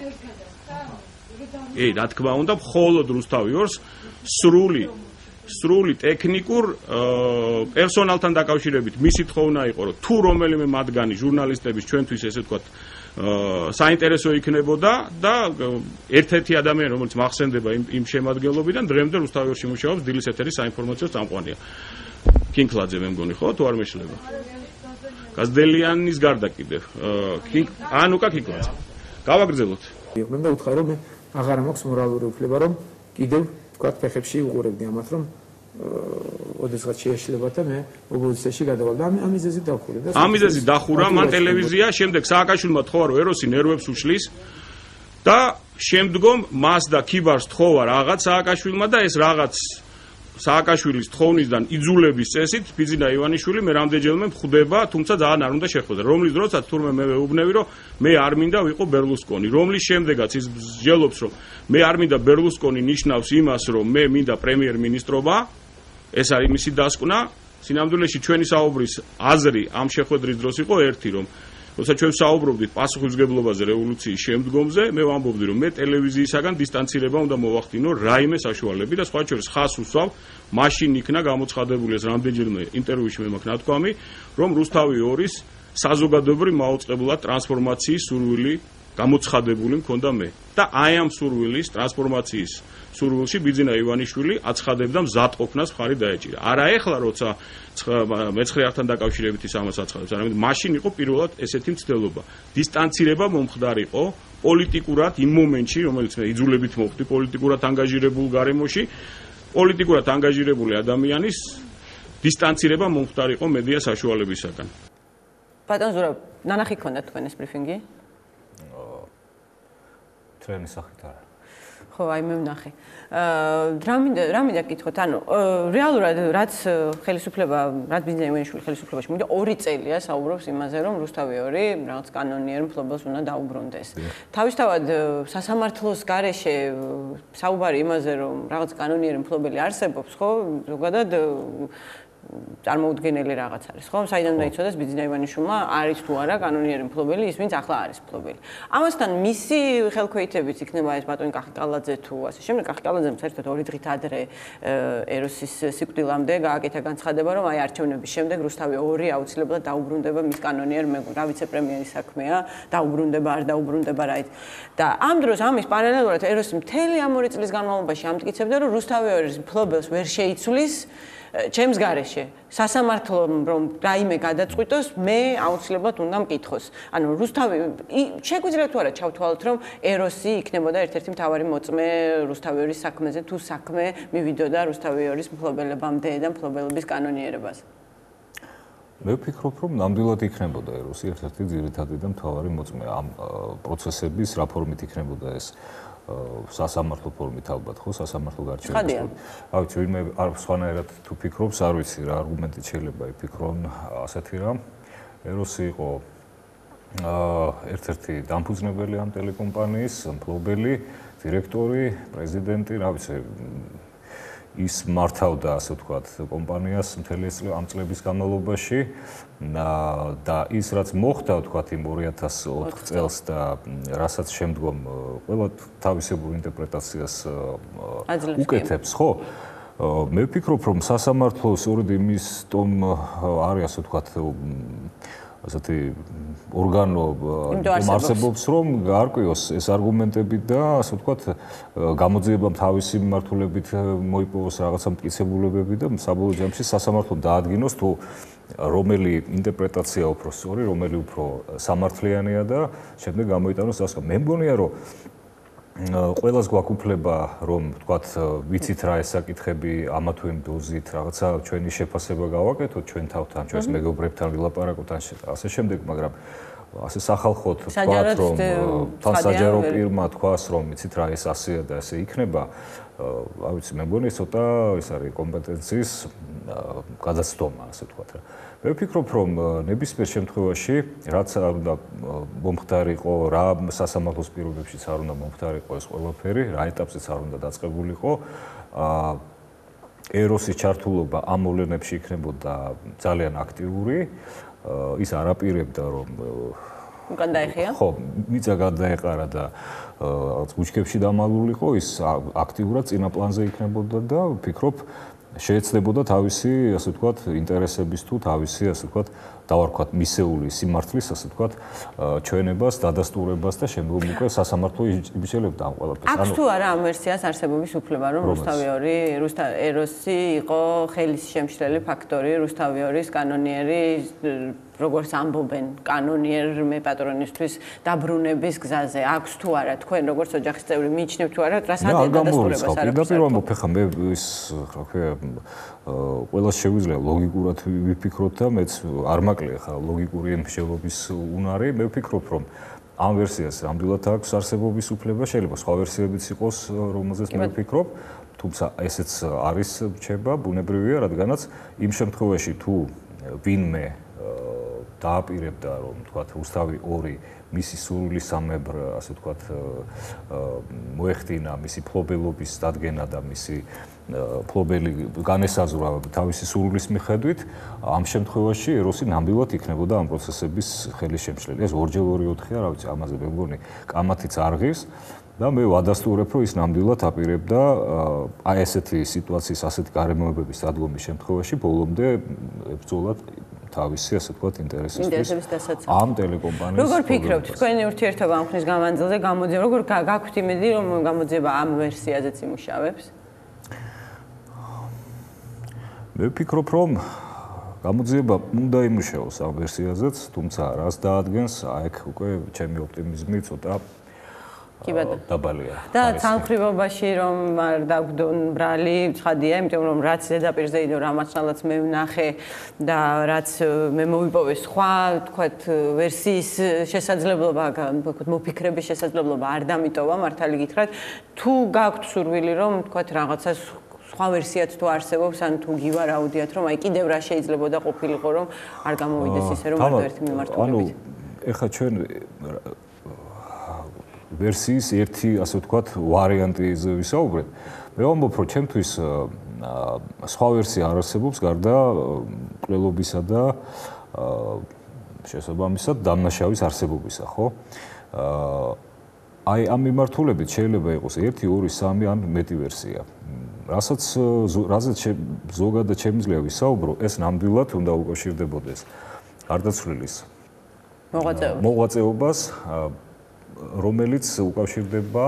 კი, რა თქმა უნდა, მხოლოდ რუსთავი ორს სრული სრული ტექნიკურ პერსონალთან დაკავშირებით მისი თხოვნა იყო, რომ თუ რომელიმე მათგანი ჟურნალისტების ჩვენთვის ესე ვთქვათ საინტერესო იქნებოდა და ერთ-ერთი ადამიანი, რომელიც მახსენდება იმ იმ შემადგენლობიდან, დღემდე რუსთავი ორში მუშაობს დილის ეთერის საინფორმაციო წამყვანია. კინკლაძე მე მგონი ხო, თუ არ მეშლება. გაზდელიანის გარდა კიდევ. ანუკა კინკლაძე. გავაგრძელოთ. მე მე ვუთხარ რომ მე აღარ მაქვს მორალური უფლება რომ კიდევ ვთქვათ ფეხებში უყურებდი ამათ რომ ოდესღაც შეეშლება და მე ოპოზიციაში გადავალ და ამიზეზი დახურა და ამიზეზი დახურა მან ტელევიზია, შემდეგ სააკაშვილმა თხოვა რომ ეროსი ნერვებს უშლის და შემდგომ მას და ქიბარს თხოვა რაღაც სააკაშვილმა და ეს რაღაც სააკაშვილის თხოვნისგან იძულების წესით ბიძინა ივანიშვილი მე რამდენჯერმე ხვდება, თუმცა ძალიან არ უნდა შეხვედრა. რომლის დროსაც თურმე მე ვეუბნები რომ მე არ მინდა ვიყო ბერლუსკონი. რომლის შემდეგაც ის მსჯელობს რომ მე არ მინდა ბერლუსკონი ნიშნავს იმას რომ მე მინდა პრემიერ-მინისტრობა. ეს არის მისი დასკვნა. სინამდვილეში ჩვენი საუბრის აზრი ამ შეხვედრის დროს იყო ერთი რომ როცა ჩვენ საუბრობდით პასუხისმგებლობაზე რევოლუციის შემდგომზე, მე ვამბობდი რომ მე ტელევიზიისაგან დისტანცირება უნდა მოვახდინო რაიმე საშუალებით და სხვა შორის ხას უსვავ, მაშინ იქნა გამოცხადებული ეს რამდენჯერმე ინტერვიუში მე მაქვს ნათქვამი, რომ რუსთავი ორის საზოგადოებრივ მაუწყებლად ტრანსფორმაციის სურვილი გამოცხადებული მქონდა მე. და აი ამ სურვილის ტრანსფორმაციის სურვილში ბიძინა ივანიშვილი აცხადებდა მზადყოფნას მხარი დაეჭირა. არა ეხლა როცა მეცხრე ართან დაკავშირებით ის ამას აცხადებს, არამედ მაშინ იყო პირველად ესეთი მცდელობა. დისტანცირება მომხდარიყო პოლიტიკურად იმ მომენტში, რომელიც მე იძულებით მოხდი პოლიტიკურად ანგაჟირებულ გარემოში, პოლიტიკურად ანგაჟირებული ადამიანის დისტანცირება მომხდარიყო მედია საშუალებისაგან. ბატონ ზურაბ, ნანახი ქონდა თქვენ ეს ბრიფინგი? ჩვენი სახით არა. ხო, აი მე ვნახე. აა რა მინდა რა მინდა გითხოთ, ანუ რეალურად რაც ხელისუფლება, რაც ბიძინა ივანიშვილი ხელისუფლებაში მოვიდა ორი წელია საუბრობს იმაზე, რომ რუსთავი ორი რაღაც კანონიერ მფლობელს უნდა დაუბრუნდეს. თავისთავად სასამართლოს გარეშე საუბარი იმაზე, რომ რაღაც კანონიერი მფლობელი არსებობს, ხო, ზოგადად წარმოუდგენელი რაღაც არის, ხო? საიდან უნდა იცოდეს ბიძინა ივანიშვილმა არის თუ არა კანონიერი მფლობელი, ის ვინც ახლა არის მფლობელი. ამასთან მისი ხელქვეითებით იქნება ეს ბატონი კახიკალაძე თუ ასე შემდეგ. კახიკალაძემ საერთოდ ორი დღით ადრე ეროსის სიკვდილამდე გააკეთა განცხადება, რომ აი არჩევნების შემდეგ რუსთავი ორი აუცილებლად დაუბრუნდება მის კანონიერ მეგობრს, რა ვიცე-პრემიერის საქმეა, დაუბრუნდება, არ დაუბრუნდება რა იცი. და ამ დროს ამის პარალელურად ეროსი მთელი ამ ორი წლის განმავლობაში ამტკიცებდა, რომ რუსთავი ორის მფლობელს ვერ შეიცვლის ჩემს გარეშე სასამართლომ რომ რაიმე გადაწყვიტოს, მე აუცილებლად უნდა მკითხოს. ანუ რუსთავი შეგვიძლია თუ არა ჩავთვალოთ, რომ ეროსი იქნებოდა ერთ-ერთი მთავარი მოწმე რუსთავი ორის საქმეზე, თუ საქმე მივიდოდა რუსთავი ორის მფლობელებამდე და მფლობელობის კანონიერებაზე. მე ვფიქრობ, რომ ნამდვილად იქნებოდა ეროსი ერთ-ერთი ძირითადი და მთავარი მოწმე ამ პროცესების რა ფორმით იქნებოდა ეს სასამართლო ფორმით ალბათ ხო სასამართლო გარჩევას. აი ვინმე არ სხვანაირად თუ ფიქრობს, არ ვიცი რა არგუმენტით შეიძლება იფიქრონ ასეთი რამ. ეროსი იყო ერთ-ერთი დამფუძნებელი ამ ტელეკომპანიის, მფლობელი, დირექტორი, პრეზიდენტი, რა ვიცი ის მართავდა ასე ვთქვათ კომპანიას მთელი ამ წლების განმავლობაში და ის რაც მოხდა ვთქვათ იმ ორი ათას ოთხ წელს და რასაც შემდგომ ყველა თავისებურ ინტერპრეტაციას უკეთებს ხო მე ვფიქრობ რომ სასამართლოს ორი იმის ტომ არის ასე ვთქვათ ასეთი ორგანო არსებობს რომ გაარკვიოს ეს არგუმენტები და ასე ვთქვათ გამოძიებამ თავისი მიმართულებით მოიპოვოს რაღაცა მტკიცებულებები და საბოლოო ჯამში სასამართლომ დაადგინოს თუ რომელი ინტერპრეტაცია უფრო სწორი, რომელი უფრო სამართლიანია და შემდეგ გამოიტანოს დასკვნა. მე მგონია რომ ყველას გვაქვს უფლება რომ ვთქვათ ვიცით რა ეს საკითხები ამა თუ იმ დოზით რაღაცა ჩვენი შეფასება გავაკეთოთ ჩვენ თავთან ჩვენს მეგობრებთან ვილაპარაკოთ ან ასე შემდეგ, მაგრამ ასე სახალხოდ თქვათ, საჯაროდ, რომ თ- თან ცხადია, საჯარო ვერ- პირმა თქვას, რომ იცით რა ეს ასეა და ესე იქნება, აი ვიცი, მე მგონი ცოტა ეს არის კომპეტენციის აა, გადაცდომა, ასე თქვათ რა. მე ვფიქრობ, რომ აა, ნებისმიერ შემთხვევაში, რაც არ უნდა აა, მომხდარიყო, რა სასამართლოს პირობებშიც არ უნდა მომხდარიყო ეს ყველაფერი, რა ეტაპზეც არ უნდა დაწყებულიყო, აა ეროსის ჩართულობა ამ მოვლენებში იქნებოდა ძალიან აქტიური. ის არ აპირებდა რომ უკან დაეხია? ხო, მიწა გადაეყარა და რაღაც ბუჩქებში დამალულიყო, ის აქტიურად წინა პლანზე იქნებოდა და ვფიქრობ, შეეცდებოდა თავისი, ასე ვთქვათ, ინტერესების თუ თავისი, ასე ვთქვათ, დავარქვათ მისეული სიმართლის, ასე ვთქვათ, ჩვენებას, დადასტურებას და შემდგომ უკვე სასამართლო იბიძელებდა ამ ყველაფერს. აქვს თუ არა ამ ვერსიას არსებობის უფლება, რომ რუსთავი ორი, ეროსი იყო ხელის შემშლელი ფაქტორი, რუსთავი ორის კანონიერი, როგორც ამბობენ, კანონიერ მე პატრონისთვის დაბრუნების გზაზე. აქვს თუ არა თქვენ როგორც ოჯახის წევრი მიიჩნევთ თუ არა, რას არ დადასტურებას არ აქვს? პირდაპირ ვამბობ, ხა მე ის რა ქვია, ყველას შეგვიძლია ლოგიკურად ვიფიქროთ და მეც არ მაკლია ხა ლოგიკური ემშელობის უნარი. მე ვფიქრობ, რომ ამ ვერსიას ნამდვილად აქვს არსებობის უფლება, შეიძლება სხვა ვერსიებიც იყოს, რომელზეც მე ვფიქრობ, თუმცა ესეც არის რჩება, ბუნებრივია, რადგანაც იმ შემთხვევაში თუ ვინმე დააპირებდა, რომ თქვათ, რუსთავი ორი მისი სრულისამებრ, ასე ვთქვათ, მოეხდინა მისი ფლობელობის დადგენა და მისი ფლობელი განესაზღვრა თავისი სურვილის მიხედვით, ამ შემთხვევაში ეროსი ნამდვილად იქნებოდა ამ პროცესების ხელის შემშლელი. ეს ორჯერ ორი ოთხია, რა ვიცი, ამაზე მე მგონი კამათიც არ ღირს და მე ვადასტურებ, რომ ის ნამდვილად აპირებდა აი ესეთი სიტუაციის, ასეთი გარემოებების დადგომის შემთხვევაში ბოლომდე ებრძოლათ თავისი, ასე ვთქვათ, ინტერესისთვის ამ ტელეკომპანიის. როგორ ფიქრობთ, თქვენი ურთიერთობა ამ ხნის განმავლობაში გამოძიება, როგორ გაქვთ იმედი, რომ გამოძიება ამ ვერსიაზეც იმუშავებს? მე ვფიქრობ, რომ გამოძიება უნდა იმუშაოს ამ ვერსიაზეც, თუმცა რას დაადგენს, აი ეგ უკვე ჩემი ოპტიმიზმი ცოტა კი ბატონო. დაბალია. და სამხრივობაში რომ არ დაგვდონ ბრალი, ცხადია, იმიტომ რომ რაც ზედაპირზე idო რამაცნალაც მე ვნახე და რაც მე მოვიპოვე სხვა, თქვათ, ვერსიის შესაძლებლობა, თქვათ, მოფიქრების შესაძლებლობა არ დამიტოვა, მართალი გითხრათ, თუ გაქვთ სურვილი რომ, თქვათ, რაღაცას სხვა ვერსიაც თუ არსებობს, ან თუ გივარაუდიათ, რომ აი კიდევ რა შეიძლებოდა ყოფილიყო, რომ არ გამოვიდეს ისე, რომ მარტო ერთი მიმართულებით. ანუ ეხლა ჩვენ ვერსიის ერთი, ასე ვთქვათ, ვარიანტიზე ვისაუბრეთ. მე ვამბობ, რომ ჩემთვის სხვა ვერსია არ არსებობს, გარდა მკვლელობისა და შესაბამისად დამნაშავის არსებობისა, ხო? აი ამ მიმართულებით შეიძლება იყოს ერთი, ორი, სამი ან მეტი ვერსია. რასაც რაზეც ზოგადად შემიძლია ვისაუბრო, ეს ნამდვილად უნდა უკავშირდებოდეს გარდაცვლილის მოღვაწეობას, რომელიც უკავშირდება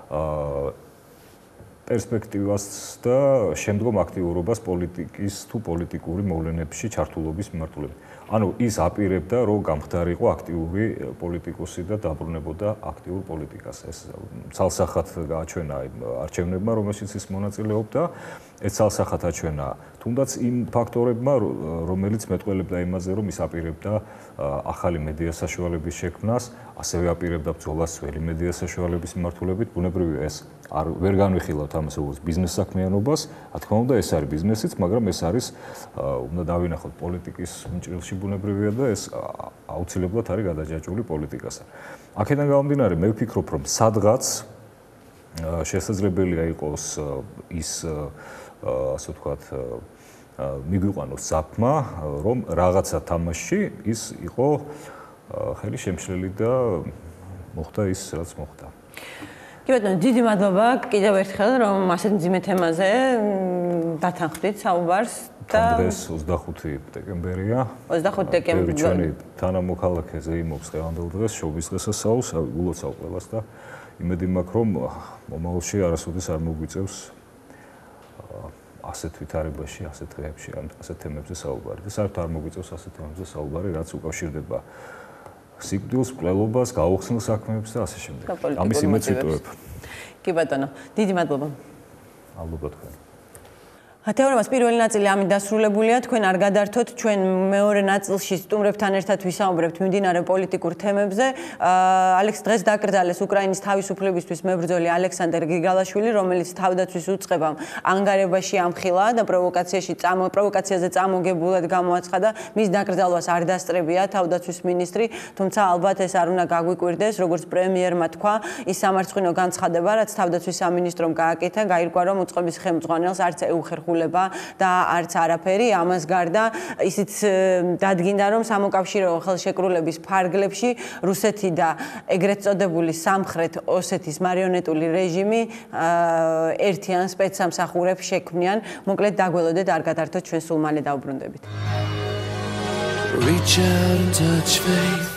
პერსპექტივას და შემდგომ აქტიურობას პოლიტიკის თუ პოლიტიკური მოვლენებში ჩართულობის მიმართულებით. ანუ ის აპირებდა, რომ გამხდარიყო აქტიური პოლიტიკოსი და დაბრუნებოდა აქტიურ პოლიტიკას. ეს ცალსახად გააჩვენა არჩევნებმა, რომელშიც ის მონაწილეობდა. ეს ცალსახად აჩვენა თუნდაც იმ ფაქტორებმა, რომელიც მეტყველებდა იმაზე, რომ ის აპირებდა ახალი მედია საშუალების შექმნას, ასევე აპირებდა ბრძოლას ძველი მედია საშუალების მიმართულებით. ბუნებრივია ეს არ ვერ განვიხილავთ ამას როგორც ბიზნეს საქმიანობას. რა თქმა უნდა, ეს არის ბიზნესიც, მაგრამ ეს არის უნდა დავინახოთ პოლიტიკის მჭრილში ბუნებრივია და ეს აუცილებლად არის გადაჯაჭვული პოლიტიკასთან. აქედან გამომდინარე, მე ვფიქრობ, რომ სადღაც შესაძლებელია იყოს ის ასე ვთქვათ, მიგვიყვანოს საფმა, რომ რაღაცა თამაში ის იყო ხელი შემშლელი და მოხდა ის, რაც მოხდა. კი ბატონო, დიდი მადლობა კიდევ ერთხელ, რომ ასეთ მძიმე თემაზე დათანხმდით საუბარს და დღეს ოცდახუთი დეკემბერია. ოცდახუთი დეკემბერი ჩვენი თანამოქალაქე ზეიმობს დღევანდელ დღეს, შობის დღესასწაულს, ულოცავ ყველას და იმედი მაქვს, რომ მომავალში არასოდეს არ მოგვიწევს ასეთ ვითარებაში, ასეთ დღეებში, ან ასეთ თემებზე საუბარი. და საერთოდ არ მოგვიწევს ასეთ თემებზე საუბარი, რაც უკავშირდება სიკვდილს, მკვლელობას, გაუხსნილ საქმეებს და ასე შემდეგ. ამის იმედს ვიტოვებ. კი ბატონო, დიდი მადლობა. მადლობა თქვენ. თეორემას პირველი ნაწილი ამით დასრულებულია. თქვენ არ გადართოთ, ჩვენ მეორე ნაწილში სტუმრებთან ერთად ვისაუბრებთ მიმდინარე პოლიტიკურ თემებზე. ალექს დღეს დაკრძალეს უკრაინის თავისუფლებისთვის მებრძოლი ალექსანდრ გრიგალაშვილი, რომელიც თავდაცვის უწყებამ ანგარებაში ამხილა და პროვოკაციაში წამო პროვოკაციაზე წამოგებულად გამოაცხადა. მის დაკრძალვას არ დასწრებია თავდაცვის მინისტრი, თუმცა ალბათ ეს არ უნდა გაგვიკვირდეს, როგორც პრემიერმა თქვა, ის სამარცხვინო განცხადება, რაც თავდაცვის სამინისტრომ გააკეთა, გაირკვა, რომ უწყების ხელმძღვანელს არც ეუხერხულა და არც არაფერი ამას გარდა ისიც დადგინდა რომ სამოკავშირეო ხელშეკრულების ფარგლებში რუსეთი და ეგრეთ წოდებული სამხრეთ ოსეთის მარიონეტული რეჟიმი ერთიან სპეცსამსახურებს შექმნიან. მოკლედ დაგველოდეთ, არ გადართოთ, ჩვენ სულ მალე დავბრუნდებით. Reach out and touch faith.